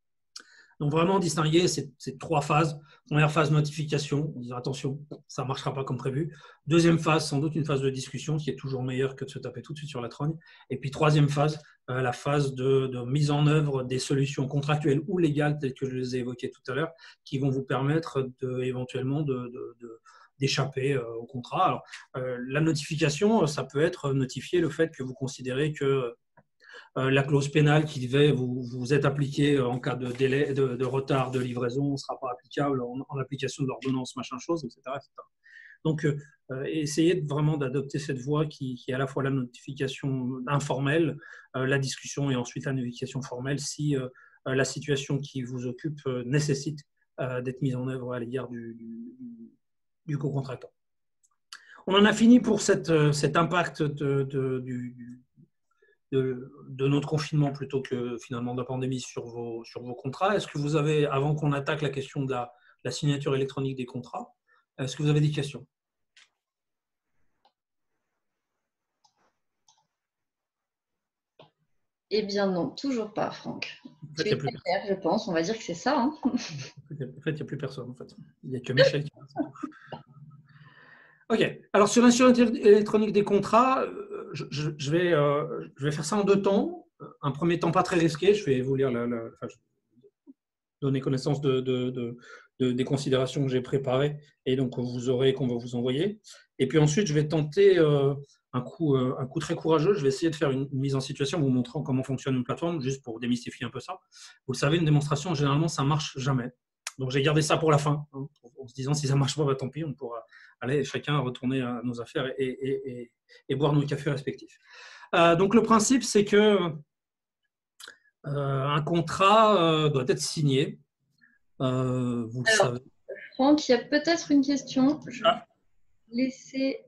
[SPEAKER 2] Donc, vraiment distinguer ces 3 phases. Première phase, notification, en disant attention, ça ne marchera pas comme prévu. Deuxième phase, sans doute une phase de discussion qui est toujours meilleure que de se taper tout de suite sur la trogne. Et puis, troisième phase, la phase de mise en œuvre des solutions contractuelles ou légales, telles que je les ai évoquées tout à l'heure, qui vont vous permettre éventuellement d'échapper au contrat. Alors, la notification, ça peut être notifier le fait que vous considérez que la clause pénale qui devait vous être appliquée en cas de délai, de retard de livraison ne sera pas applicable en application de l'ordonnance, machin chose, etc. etc. Donc, essayez vraiment d'adopter cette voie qui est à la fois la notification informelle, la discussion et ensuite la notification formelle si la situation qui vous occupe nécessite d'être mise en œuvre à l'égard du co-contractant. On en a fini pour cet impact de notre confinement plutôt que finalement de la pandémie sur vos contrats. Est-ce que vous avez, avant qu'on attaque la question de la signature électronique des contrats, est-ce que vous avez des questions?
[SPEAKER 1] Eh bien non, toujours pas, Franck. Tu es très clair, je pense. On va dire que c'est ça. Hein.
[SPEAKER 2] En fait, il n'y a plus personne. En fait. Il n'y a que Michel qui OK. Alors, sur l'insurance électronique des contrats, je vais faire ça en 2 temps. Un premier temps pas très risqué. Je vais vous lire donner connaissance des considérations que j'ai préparées et donc qu'on va vous envoyer. Et puis ensuite, je vais tenter un coup très courageux. Je vais essayer de faire une mise en situation, vous montrant comment fonctionne une plateforme, juste pour démystifier un peu ça. Vous le savez, une démonstration, généralement, ça ne marche jamais. Donc, j'ai gardé ça pour la fin, hein, en se disant si ça ne marche pas, bah, tant pis, on pourra aller chacun retourner à nos affaires et boire nos cafés respectifs. Donc, le principe, c'est que un contrat doit être signé. Vous le savez.
[SPEAKER 1] Franck, il y a peut-être une question. Je vais laisser.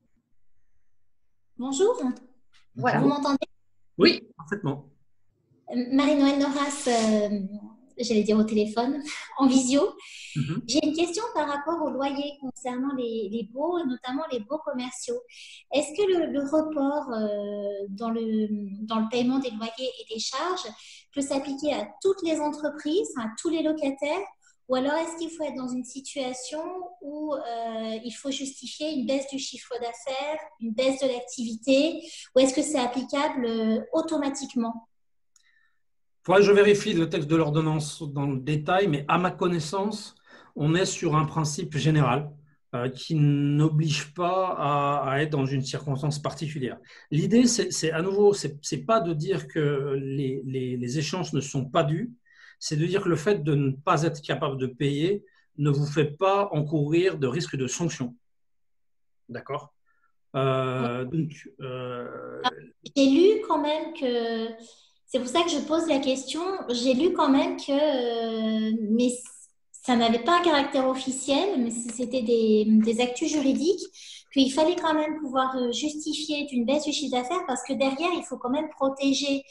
[SPEAKER 4] Bonjour.
[SPEAKER 1] Voilà.
[SPEAKER 4] Vous m'entendez?
[SPEAKER 2] Oui, parfaitement.
[SPEAKER 4] Marie-Noëlle Noras, j'allais dire au téléphone, en visio. J'ai une question par rapport au loyer concernant les baux, et notamment les baux commerciaux. Est-ce que le report dans le paiement des loyers et des charges peut s'appliquer à toutes les entreprises, à tous les locataires, ou alors est-ce qu'il faut être dans une situation où il faut justifier une baisse du chiffre d'affaires, une baisse de l'activité, ou est-ce que c'est applicable automatiquement?
[SPEAKER 2] Faudrait que je vérifie le texte de l'ordonnance dans le détail, mais à ma connaissance, on est sur un principe général qui n'oblige pas à être dans une circonstance particulière. L'idée, c'est à nouveau, c'est pas de dire que les échéances ne sont pas dues, c'est de dire que le fait de ne pas être capable de payer ne vous fait pas encourir de risque de sanction. D'accord?
[SPEAKER 4] J'ai lu quand même que... C'est pour ça que je pose la question. J'ai lu quand même que, mais ça n'avait pas un caractère officiel, mais c'était des actus juridiques, qu'il fallait quand même pouvoir justifier d'une baisse du chiffre d'affaires parce que derrière, il faut quand même protéger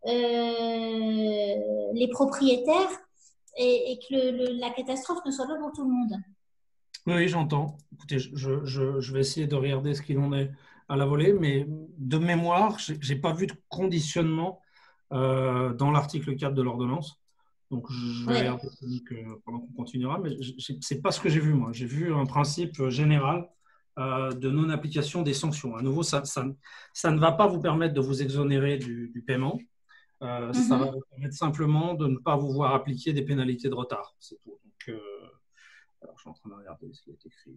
[SPEAKER 4] les propriétaires et que la catastrophe ne soit pas pour tout le monde.
[SPEAKER 2] Oui, j'entends. Écoutez, je vais essayer de regarder ce qu'il en est à la volée, mais de mémoire, je n'ai pas vu de conditionnement dans l'article 4 de l'ordonnance. Donc, je vais regarder pendant qu'on continuera, mais ce n'est pas ce que j'ai vu, moi. J'ai vu un principe général de non-application des sanctions. À nouveau, ça ne va pas vous permettre de vous exonérer du paiement. Ça va vous permettre simplement de ne pas vous voir appliquer des pénalités de retard. C'est tout. Donc, alors, je suis en train de regarder ce qui est écrit.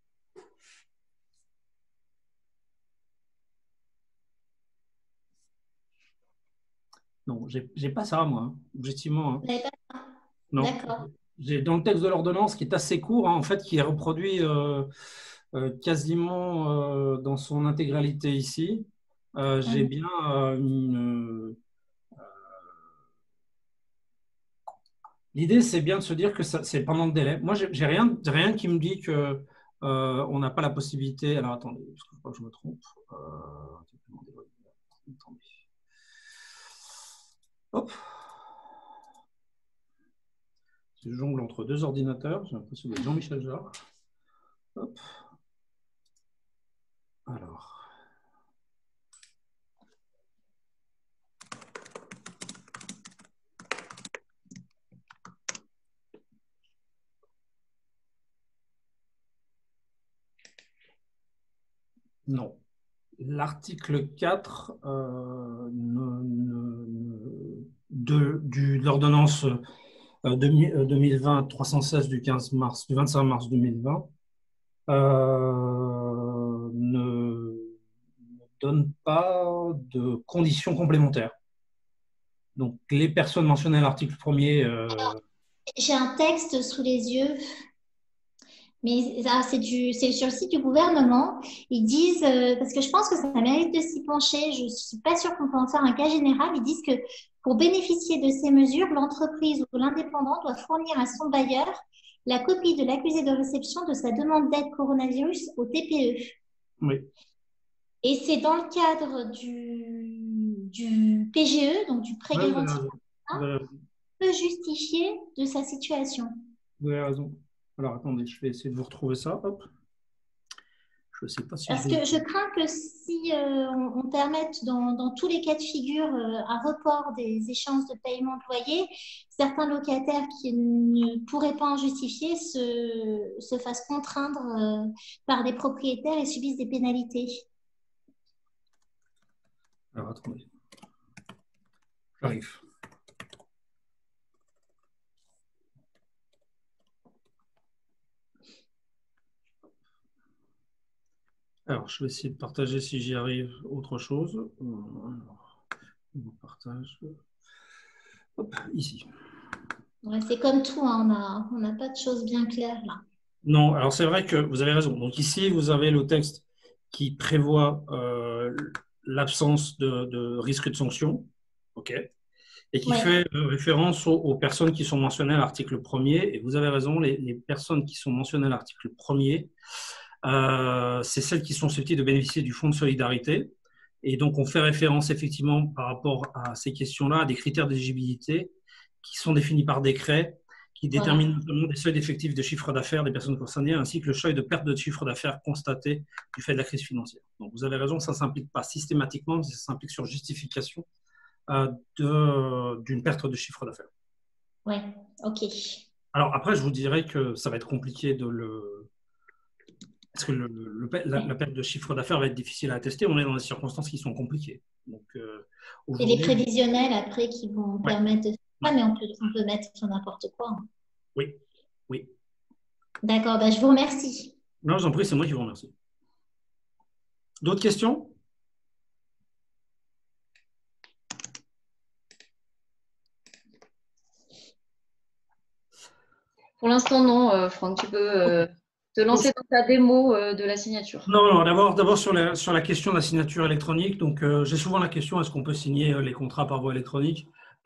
[SPEAKER 2] Non, j'ai pas ça, moi, objectivement.
[SPEAKER 4] Vous n'avez pas ça?
[SPEAKER 2] Non.
[SPEAKER 4] D'accord.
[SPEAKER 2] J'ai dans le texte de l'ordonnance, qui est assez court, en fait, qui est reproduit quasiment dans son intégralité ici. J'ai bien l'idée, c'est bien de se dire que c'est pendant le délai. Moi, j'ai rien qui me dit que on n'a pas la possibilité. Alors, attendez, parce que je crois que je me trompe. Attendez. Hop. Je jongle entre deux ordinateurs. J'ai l'impression d'être Jean-Michel Jarre. Hop. Alors. Non. L'article 4 de l'ordonnance 2020-316 du 25 mars 2020 ne donne pas de conditions complémentaires. Donc, les personnes mentionnées à l'article 1er…
[SPEAKER 4] J'ai un texte sous les yeux. Mais c'est sur le site du gouvernement. Ils disent, parce que je pense que ça mérite de s'y pencher, je ne suis pas sûre qu'on peut en faire un cas général, ils disent que pour bénéficier de ces mesures, l'entreprise ou l'indépendant doit fournir à son bailleur la copie de l'accusé de réception de sa demande d'aide coronavirus au TPE.
[SPEAKER 2] Oui.
[SPEAKER 4] Et c'est dans le cadre du PGE, donc du prêt garanti, peut justifier de sa situation.
[SPEAKER 2] Vous avez raison. Alors, attendez, je vais essayer de vous retrouver ça. Hop. Je ne sais pas si
[SPEAKER 4] Parce que je crains que si on permette dans tous les cas de figure un report des échéances de paiement de loyer, certains locataires qui ne pourraient pas en justifier se fassent contraindre par des propriétaires et subissent des pénalités.
[SPEAKER 2] Alors, attendez. J'arrive. Alors, je vais essayer de partager si j'y arrive autre chose. Alors, on partage. Hop, ici.
[SPEAKER 4] Ouais, c'est comme tout, hein, on n'a pas de choses bien claires là.
[SPEAKER 2] Non, alors c'est vrai que vous avez raison. Donc ici, vous avez le texte qui prévoit l'absence de risque de sanction, ok, et qui fait référence aux personnes qui sont mentionnées à l'article 1er. Et vous avez raison, les personnes qui sont mentionnées à l'article 1er, c'est celles qui sont susceptibles de bénéficier du fonds de solidarité. Et donc, on fait référence effectivement par rapport à ces questions-là à des critères d'éligibilité qui sont définis par décret, qui déterminent notamment des seuils d'effectifs de chiffre d'affaires des personnes concernées, ainsi que le seuil de perte de chiffre d'affaires constaté du fait de la crise financière. Donc, vous avez raison, ça ne s'implique pas systématiquement, mais ça s'implique sur justification d'une perte de chiffre d'affaires.
[SPEAKER 4] Oui, ok.
[SPEAKER 2] Alors, après, je vous dirais que ça va être compliqué de le… Parce que la perte de chiffre d'affaires va être difficile à attester. On est dans des circonstances qui sont compliquées. Donc,
[SPEAKER 4] et les prévisionnels, après, qui vont permettre de… Ah, mais on peut mettre sur n'importe quoi. Hein.
[SPEAKER 2] Oui, oui.
[SPEAKER 4] D'accord, ben, je vous remercie.
[SPEAKER 2] Non, j'en prie, c'est moi qui vous remercie. D'autres questions?
[SPEAKER 1] Pour l'instant, non, Franck, tu peux te lancer dans ta démo de la signature.
[SPEAKER 2] Non, d'abord sur la question de la signature électronique. Donc, j'ai souvent la question, est-ce qu'on peut signer les contrats par voie électronique?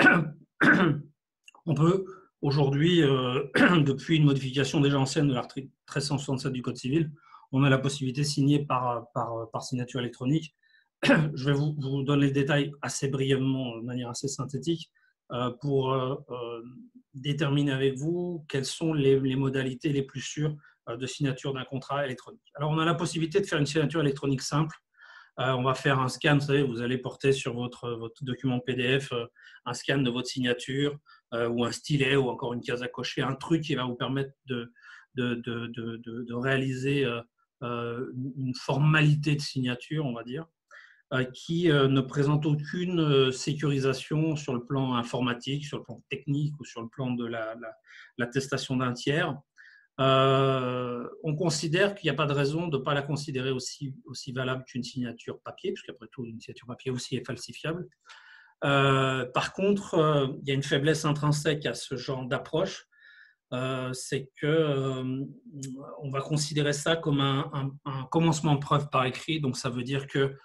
[SPEAKER 2] On peut aujourd'hui, depuis une modification déjà ancienne de l'article 1367 du Code civil, on a la possibilité de signer par signature électronique. Je vais vous donner le détail assez brièvement, de manière assez synthétique, pour déterminer avec vous quelles sont les modalités les plus sûres de signature d'un contrat électronique. Alors, on a la possibilité de faire une signature électronique simple. On va faire un scan, vous savez, vous allez porter sur votre document PDF un scan de votre signature. ou un stylet ou encore une case à cocher, un truc qui va vous permettre de réaliser une formalité de signature, on va dire, qui ne présente aucune sécurisation sur le plan informatique, sur le plan technique ou sur le plan de l'attestation d'un tiers. On considère qu'il n'y a pas de raison de ne pas la considérer aussi valable qu'une signature papier, puisqu'après tout, une signature papier aussi est falsifiable. Par contre, il y a une faiblesse intrinsèque à ce genre d'approche, c'est qu'on va considérer ça comme un commencement de preuve par écrit. Donc, ça veut dire que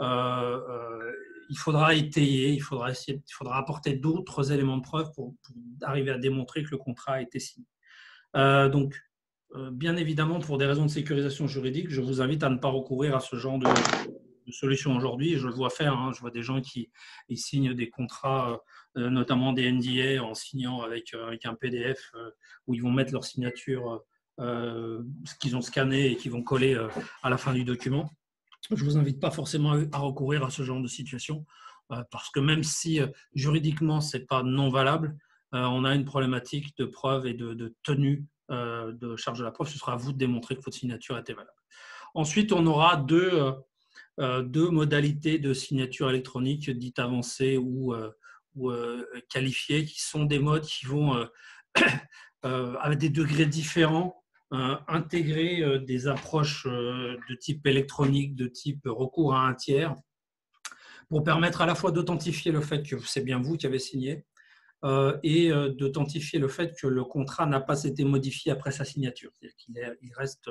[SPEAKER 2] il faudra étayer, il faudra apporter d'autres éléments de preuve pour arriver à démontrer que le contrat a été signé. Donc, bien évidemment, pour des raisons de sécurisation juridique, je vous invite à ne pas recourir à ce genre de solution aujourd'hui. Je le vois faire, hein. Je vois des gens qui signent des contrats, notamment des NDA, en signant avec un PDF où ils vont mettre leur signature, ce qu'ils ont scanné et qu'ils vont coller à la fin du document. Je ne vous invite pas forcément à recourir à ce genre de situation parce que même si juridiquement, ce n'est pas non valable, on a une problématique de preuve et de tenue de charge de la preuve. Ce sera à vous de démontrer que votre signature était valable. Ensuite, on aura deux modalités de signature électronique dites avancées ou qualifiées, qui sont des modes qui vont, avec des degrés différents, intégrer des approches de type électronique, de type recours à un tiers, pour permettre à la fois d'authentifier le fait que c'est bien vous qui avez signé et d'authentifier le fait que le contrat n'a pas été modifié après sa signature. C'est-à-dire qu'il reste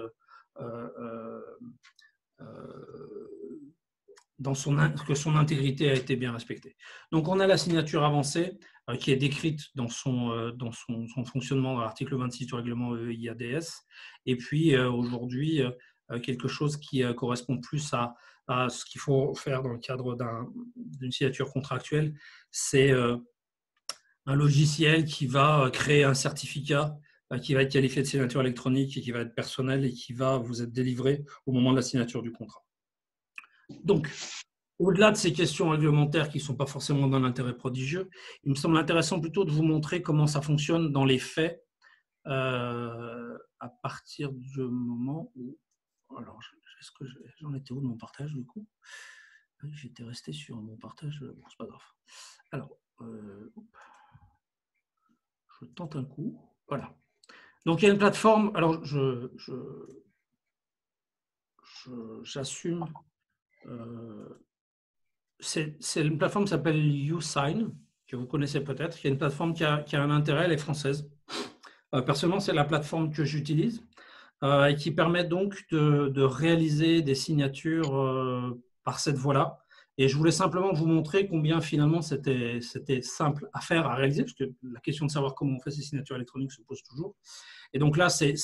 [SPEAKER 2] que son intégrité a été bien respectée. Donc, on a la signature avancée qui est décrite dans son fonctionnement dans l'article 26 du règlement EIADS. Et puis, aujourd'hui, quelque chose qui correspond plus à ce qu'il faut faire dans le cadre d'une signature contractuelle, c'est un logiciel qui va créer un certificat qui va être qualifié de signature électronique et qui va être personnel et qui va vous être délivré au moment de la signature du contrat. Donc, au-delà de ces questions réglementaires qui ne sont pas forcément d'un intérêt prodigieux, il me semble intéressant plutôt de vous montrer comment ça fonctionne dans les faits à partir du moment où… Alors, j'en étais où de mon partage du coup? J'étais resté sur mon partage, bon, c'est pas grave. Alors, je tente un coup. Voilà. Donc, il y a une plateforme. Alors, j'assume. C'est une plateforme qui s'appelle YouSign, que vous connaissez peut-être. Il y a une plateforme qui a un intérêt, elle est française. Personnellement, c'est la plateforme que j'utilise et qui permet donc de réaliser des signatures par cette voie-là. Et je voulais simplement vous montrer combien finalement c'était simple à faire, à réaliser, parce que la question de savoir comment on fait ces signatures électroniques se pose toujours. Et donc là, c'est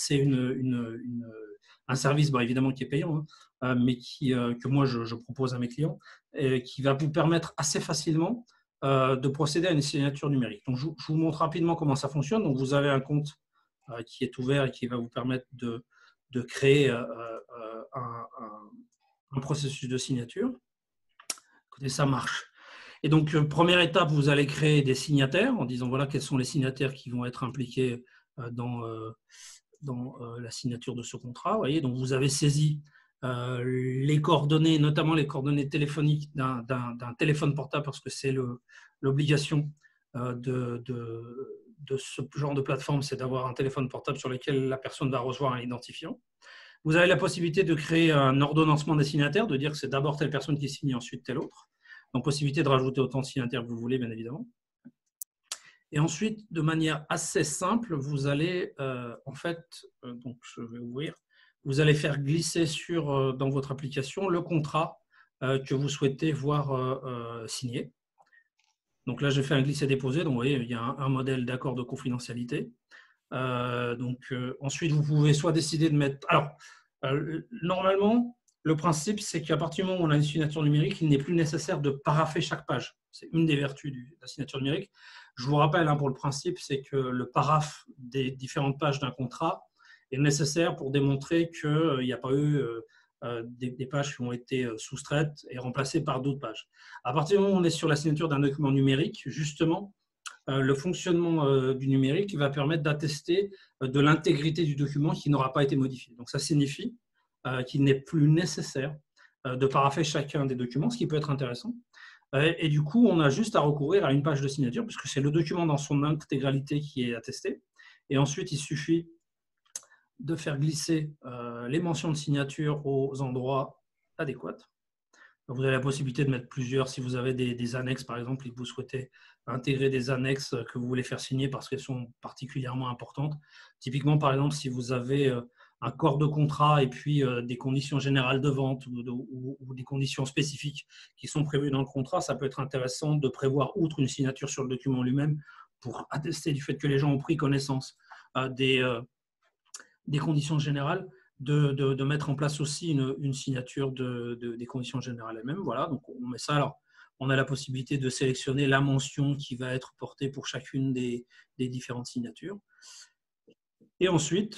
[SPEAKER 2] un service, évidemment, qui est payant, hein, mais que moi, je propose à mes clients, et qui va vous permettre assez facilement de procéder à une signature numérique. Donc, je vous montre rapidement comment ça fonctionne. Donc, vous avez un compte qui est ouvert et qui va vous permettre de créer un processus de signature. Écoutez, ça marche. Et donc, première étape, vous allez créer des signataires en disant voilà quels sont les signataires qui vont être impliqués dans la signature de ce contrat. Vous voyez, donc vous avez saisi les coordonnées, notamment les coordonnées téléphoniques d'un téléphone portable, parce que c'est l'obligation de ce genre de plateforme, c'est d'avoir un téléphone portable sur lequel la personne va recevoir un identifiant. Vous avez la possibilité de créer un ordonnancement des signataires, de dire que c'est d'abord telle personne qui signe, ensuite telle autre. Donc, possibilité de rajouter autant de signataires que vous voulez, bien évidemment. Et ensuite, de manière assez simple, vous allez, donc je vais ouvrir, vous allez faire glisser dans votre application le contrat que vous souhaitez voir signé. Donc là, j'ai fait un glisser-déposer. Donc, vous voyez, il y a un modèle d'accord de confidentialité. Ensuite, vous pouvez soit décider de mettre… Alors, normalement, le principe, c'est qu'à partir du moment où on a une signature numérique, il n'est plus nécessaire de parapher chaque page. C'est une des vertus de la signature numérique. Je vous rappelle, pour le principe, c'est que le paraphe des différentes pages d'un contrat est nécessaire pour démontrer qu'il n'y a pas eu des pages qui ont été soustraites et remplacées par d'autres pages. À partir du moment où on est sur la signature d'un document numérique, justement, le fonctionnement du numérique va permettre d'attester de l'intégrité du document qui n'aura pas été modifié. Donc, ça signifie qu'il n'est plus nécessaire de parapher chacun des documents, ce qui peut être intéressant. Et du coup, on a juste à recourir à une page de signature, puisque c'est le document dans son intégralité qui est attesté. Et ensuite, il suffit de faire glisser les mentions de signature aux endroits adéquats. Vous avez la possibilité de mettre plusieurs, si vous avez des annexes, par exemple, et que vous souhaitez intégrer des annexes que vous voulez faire signer parce qu'elles sont particulièrement importantes. Typiquement, par exemple, si vous avez un corps de contrat et puis des conditions générales de vente ou des conditions spécifiques qui sont prévues dans le contrat, ça peut être intéressant de prévoir, outre une signature sur le document lui-même, pour attester du fait que les gens ont pris connaissance des conditions générales, de mettre en place aussi une signature des conditions générales elles-mêmes. Voilà, donc on met ça. Alors, on a la possibilité de sélectionner la mention qui va être portée pour chacune des différentes signatures. Et ensuite,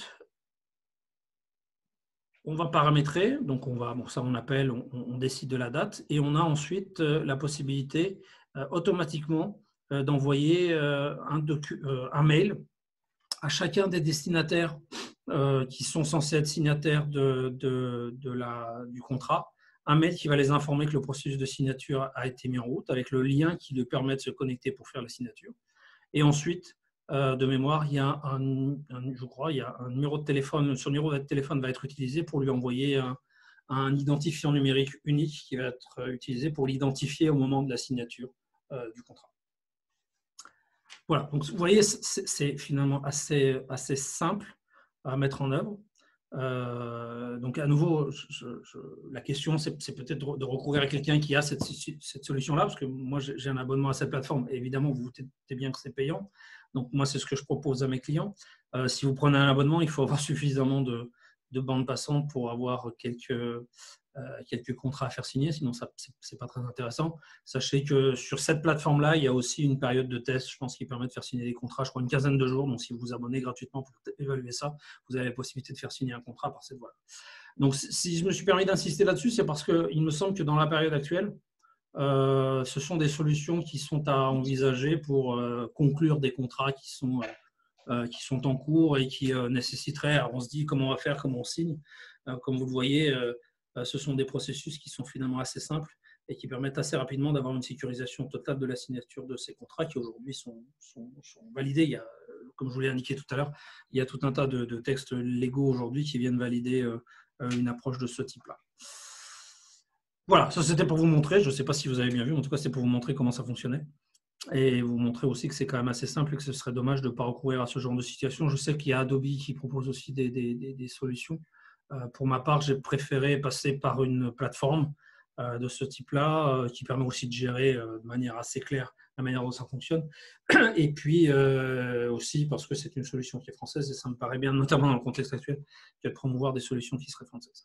[SPEAKER 2] on va paramétrer, donc on décide de la date, et on a ensuite la possibilité automatiquement d'envoyer un mail à chacun des destinataires qui sont censés être signataires du contrat, un mail qui va les informer que le processus de signature a été mis en route avec le lien qui lui permet de se connecter pour faire la signature. Et ensuite, de mémoire, il y a il y a un numéro de téléphone. Son numéro de téléphone va être utilisé pour lui envoyer un identifiant numérique unique qui va être utilisé pour l'identifier au moment de la signature du contrat. Voilà, donc vous voyez, c'est finalement assez simple à mettre en œuvre. Donc à nouveau, la question c'est peut-être de recourir à quelqu'un qui a cette solution-là, parce que moi j'ai un abonnement à cette plateforme, et évidemment vous vous doutez bien que c'est payant, donc moi c'est ce que je propose à mes clients. Si vous prenez un abonnement, il faut avoir suffisamment de bande passante pour avoir quelques contrats à faire signer, sinon ce n'est pas très intéressant. Sachez que sur cette plateforme-là, il y a aussi une période de test, je pense, qui permet de faire signer des contrats, je crois, une quinzaine de jours. Donc, si vous vous abonnez gratuitement pour évaluer ça, vous avez la possibilité de faire signer un contrat par cette voie-là. Donc, si je me suis permis d'insister là-dessus, c'est parce qu'il me semble que dans la période actuelle, ce sont des solutions qui sont à envisager pour conclure des contrats qui sont en cours et qui nécessiteraient, alors on se dit comment on va faire, comment on signe. Comme vous le voyez, ce sont des processus qui sont finalement assez simples et qui permettent assez rapidement d'avoir une sécurisation totale de la signature de ces contrats qui aujourd'hui sont validés. Il y a, comme je vous l'ai indiqué tout à l'heure, il y a tout un tas de textes légaux aujourd'hui qui viennent valider une approche de ce type-là. Voilà, ça c'était pour vous montrer. Je ne sais pas si vous avez bien vu, mais en tout cas c'est pour vous montrer comment ça fonctionnait. Et vous montrer aussi que c'est quand même assez simple et que ce serait dommage de ne pas recourir à ce genre de situation. Je sais qu'il y a Adobe qui propose aussi des solutions. Pour ma part, j'ai préféré passer par une plateforme de ce type-là qui permet aussi de gérer de manière assez claire la manière dont ça fonctionne. Et puis aussi parce que c'est une solution qui est française et ça me paraît bien, notamment dans le contexte actuel, de promouvoir des solutions qui seraient françaises.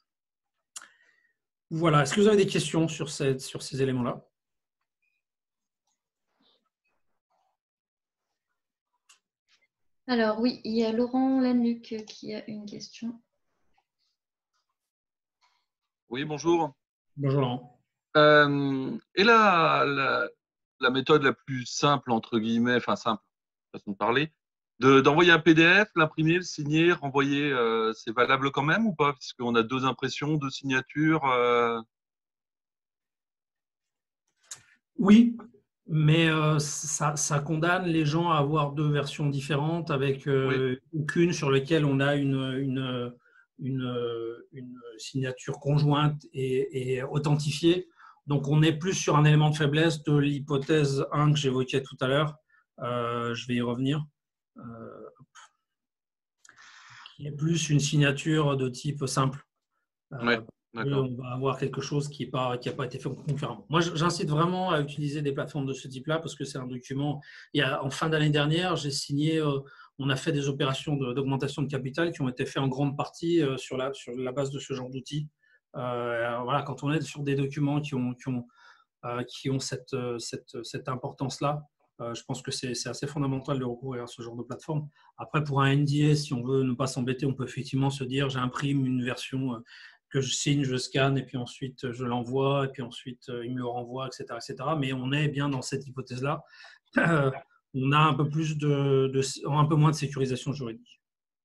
[SPEAKER 2] Voilà. Est-ce que vous avez des questions sur ces éléments-là ?
[SPEAKER 1] Alors oui, il y a Laurent Lanluc qui a une question.
[SPEAKER 5] Oui, bonjour.
[SPEAKER 2] Bonjour Laurent.
[SPEAKER 5] Et la méthode la plus simple, entre guillemets, enfin simple, façon de parler, d'envoyer un PDF, l'imprimer, le signer, renvoyer, c'est valable quand même ou pas? Parce qu'on a 2 impressions, 2 signatures.
[SPEAKER 2] Oui, mais ça condamne les gens à avoir 2 versions différentes avec aucune sur laquelle on a une signature conjointe et authentifiée. Donc, on est plus sur un élément de faiblesse de l'hypothèse 1 que j'évoquais tout à l'heure. Je vais y revenir. Qui est plus une signature de type simple. On va avoir quelque chose qui n'a pas été fait concurremment. Moi, j'incite vraiment à utiliser des plateformes de ce type-là parce que c'est un document. En fin d'année dernière, j'ai signé, on a fait des opérations d'augmentation de capital qui ont été faites en grande partie sur la base de ce genre d'outils. Voilà, quand on est sur des documents qui ont cette importance-là, je pense que c'est assez fondamental de recourir à ce genre de plateforme. Après, pour un NDA, si on veut ne pas s'embêter, on peut effectivement se dire j'imprime une version que je signe, je scanne, et puis ensuite je l'envoie, et puis ensuite il me le renvoie, etc., etc. Mais on est bien dans cette hypothèse-là. on a un peu un peu moins de sécurisation juridique.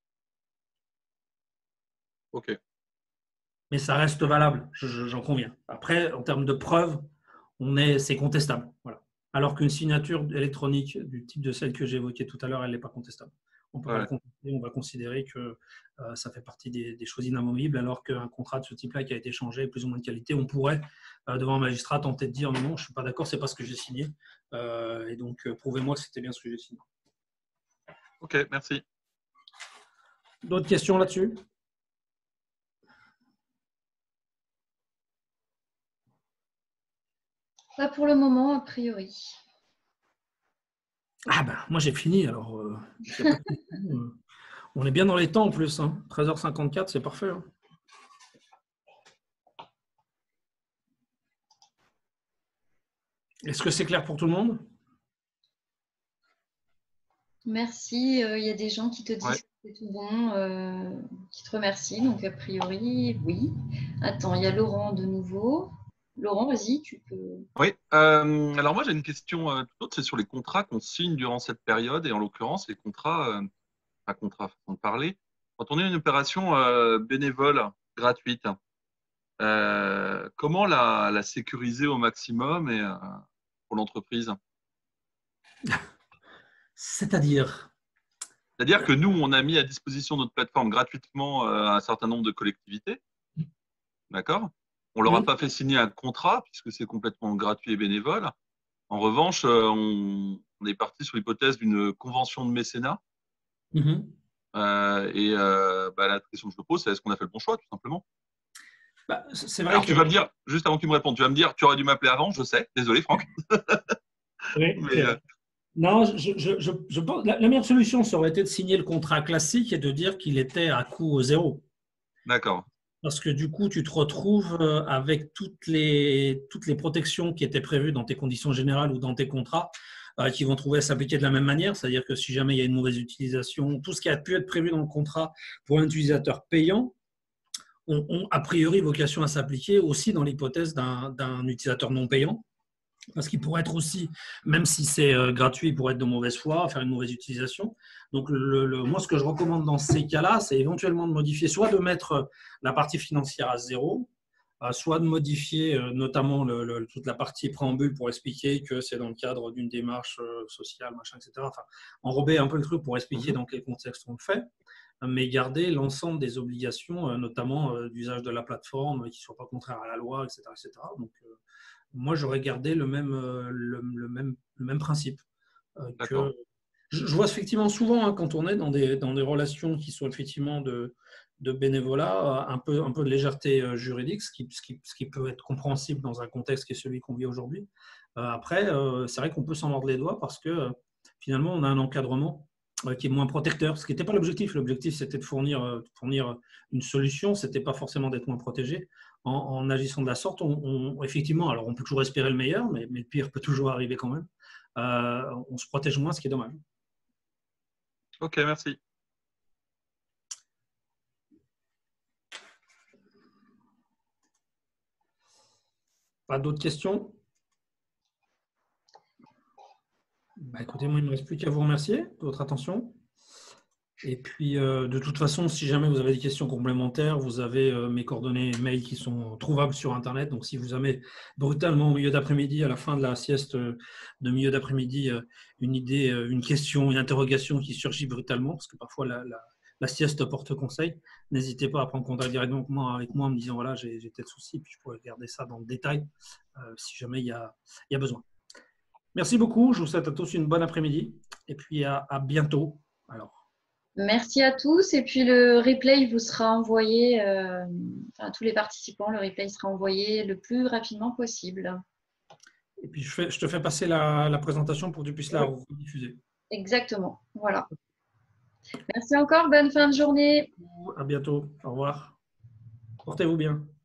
[SPEAKER 5] Ok.
[SPEAKER 2] Mais ça reste valable, j'en conviens. Après, en termes de preuves, c'est contestable. Voilà. Alors qu'une signature électronique du type de celle que j'ai évoquée tout à l'heure, elle n'est pas contestable. On peut pas le contester, on va considérer que ça fait partie des choses inamovibles, alors qu'un contrat de ce type-là qui a été changé, plus ou moins de qualité, on pourrait, devant un magistrat, tenter de dire non, je ne suis pas d'accord, ce n'est pas ce que j'ai signé. Et donc, prouvez-moi que c'était bien ce que j'ai signé.
[SPEAKER 5] Ok, merci.
[SPEAKER 2] D'autres questions là-dessus?
[SPEAKER 1] Pas pour le moment, a priori.
[SPEAKER 2] Ah ben, moi j'ai fini, alors on est bien dans les temps en plus. 13h54, c'est parfait. Est-ce que c'est clair pour tout le monde?
[SPEAKER 1] Merci. Il y a des gens qui te disent que c'est tout bon, qui te remercient. Donc, a priori, oui. Attends, il y a Laurent de nouveau. Laurent, vas-y, tu peux.
[SPEAKER 5] Oui, alors moi j'ai une question toute autre, c'est sur les contrats qu'on signe durant cette période, et en l'occurrence les contrats, pas contrats, façon de parler, quand on est une opération bénévole, gratuite, comment la sécuriser au maximum et, pour l'entreprise?
[SPEAKER 2] C'est-à-dire?
[SPEAKER 5] C'est-à-dire que nous, on a mis à disposition notre plateforme gratuitement à un certain nombre de collectivités, d'accord? On ne leur a pas fait signer un contrat puisque c'est complètement gratuit et bénévole. En revanche, on est parti sur l'hypothèse d'une convention de mécénat. La question que je me pose, c'est est-ce qu'on a fait le bon choix, tout simplement?
[SPEAKER 2] C'est vrai
[SPEAKER 5] Alors,
[SPEAKER 2] que…
[SPEAKER 5] tu vas me dire, juste avant que tu me répondes, tu vas me dire, tu aurais dû m'appeler avant, je sais. Désolé, Franck.
[SPEAKER 2] Oui,
[SPEAKER 5] Mais,
[SPEAKER 2] non, je pense la meilleure solution, ça aurait été de signer le contrat classique et de dire qu'il était à coût zéro.
[SPEAKER 5] d'accord.
[SPEAKER 2] Parce que du coup, tu te retrouves avec toutes les protections qui étaient prévues dans tes conditions générales ou dans tes contrats qui vont trouver à s'appliquer de la même manière. C'est-à-dire que si jamais il y a une mauvaise utilisation, tout ce qui a pu être prévu dans le contrat pour un utilisateur payant ont a priori vocation à s'appliquer aussi dans l'hypothèse d'un utilisateur non payant. Parce qu'il pourrait être aussi, même si c'est gratuit, il pourrait être de mauvaise foi, faire une mauvaise utilisation. Donc, moi, ce que je recommande dans ces cas-là, c'est éventuellement de modifier, soit de mettre la partie financière à zéro, soit de modifier notamment toute la partie préambule pour expliquer que c'est dans le cadre d'une démarche sociale, machin, etc. Enfin, enrober un peu le truc pour expliquer dans quel contexte on le fait, mais garder l'ensemble des obligations, notamment d'usage de la plateforme, qui ne soient pas contraires à la loi, etc. etc. Donc, moi, j'aurais gardé le même principe. Que je vois effectivement souvent, quand on est dans des relations qui sont effectivement de bénévolat, un peu de légèreté juridique, ce qui peut être compréhensible dans un contexte qui est celui qu'on vit aujourd'hui. Après, c'est vrai qu'on peut s'en mordre les doigts parce que finalement, on a un encadrement qui est moins protecteur, ce qui n'était pas l'objectif. L'objectif, c'était de fournir une solution, ce n'était pas forcément d'être moins protégé. En agissant de la sorte, effectivement, alors on peut toujours espérer le meilleur, mais le pire peut toujours arriver quand même. On se protège moins, ce qui est dommage.
[SPEAKER 5] Ok, merci.
[SPEAKER 2] Pas d'autres questions? Écoutez, moi, il ne me reste plus qu'à vous remercier de votre attention. Et puis, de toute façon, si jamais vous avez des questions complémentaires, vous avez mes coordonnées mail qui sont trouvables sur Internet. Donc, si vous avez brutalement au milieu d'après-midi, à la fin de la sieste de milieu d'après-midi, une idée, une question, une interrogation qui surgit brutalement, parce que parfois la sieste porte conseil, n'hésitez pas à prendre contact directement avec moi en me disant voilà, j'ai tel souci, puis je pourrais regarder ça dans le détail si jamais il y a besoin. Merci beaucoup. Je vous souhaite à tous une bonne après-midi et puis à bientôt. Alors.
[SPEAKER 1] Merci à tous. Et puis, le replay vous sera envoyé, à tous les participants, le replay sera envoyé le plus rapidement possible.
[SPEAKER 2] Et puis, je te fais passer la présentation pour que tu puisses la rediffuser.
[SPEAKER 1] Exactement. Voilà. Merci encore. Bonne fin de journée.
[SPEAKER 2] À bientôt. Au revoir. Portez-vous bien.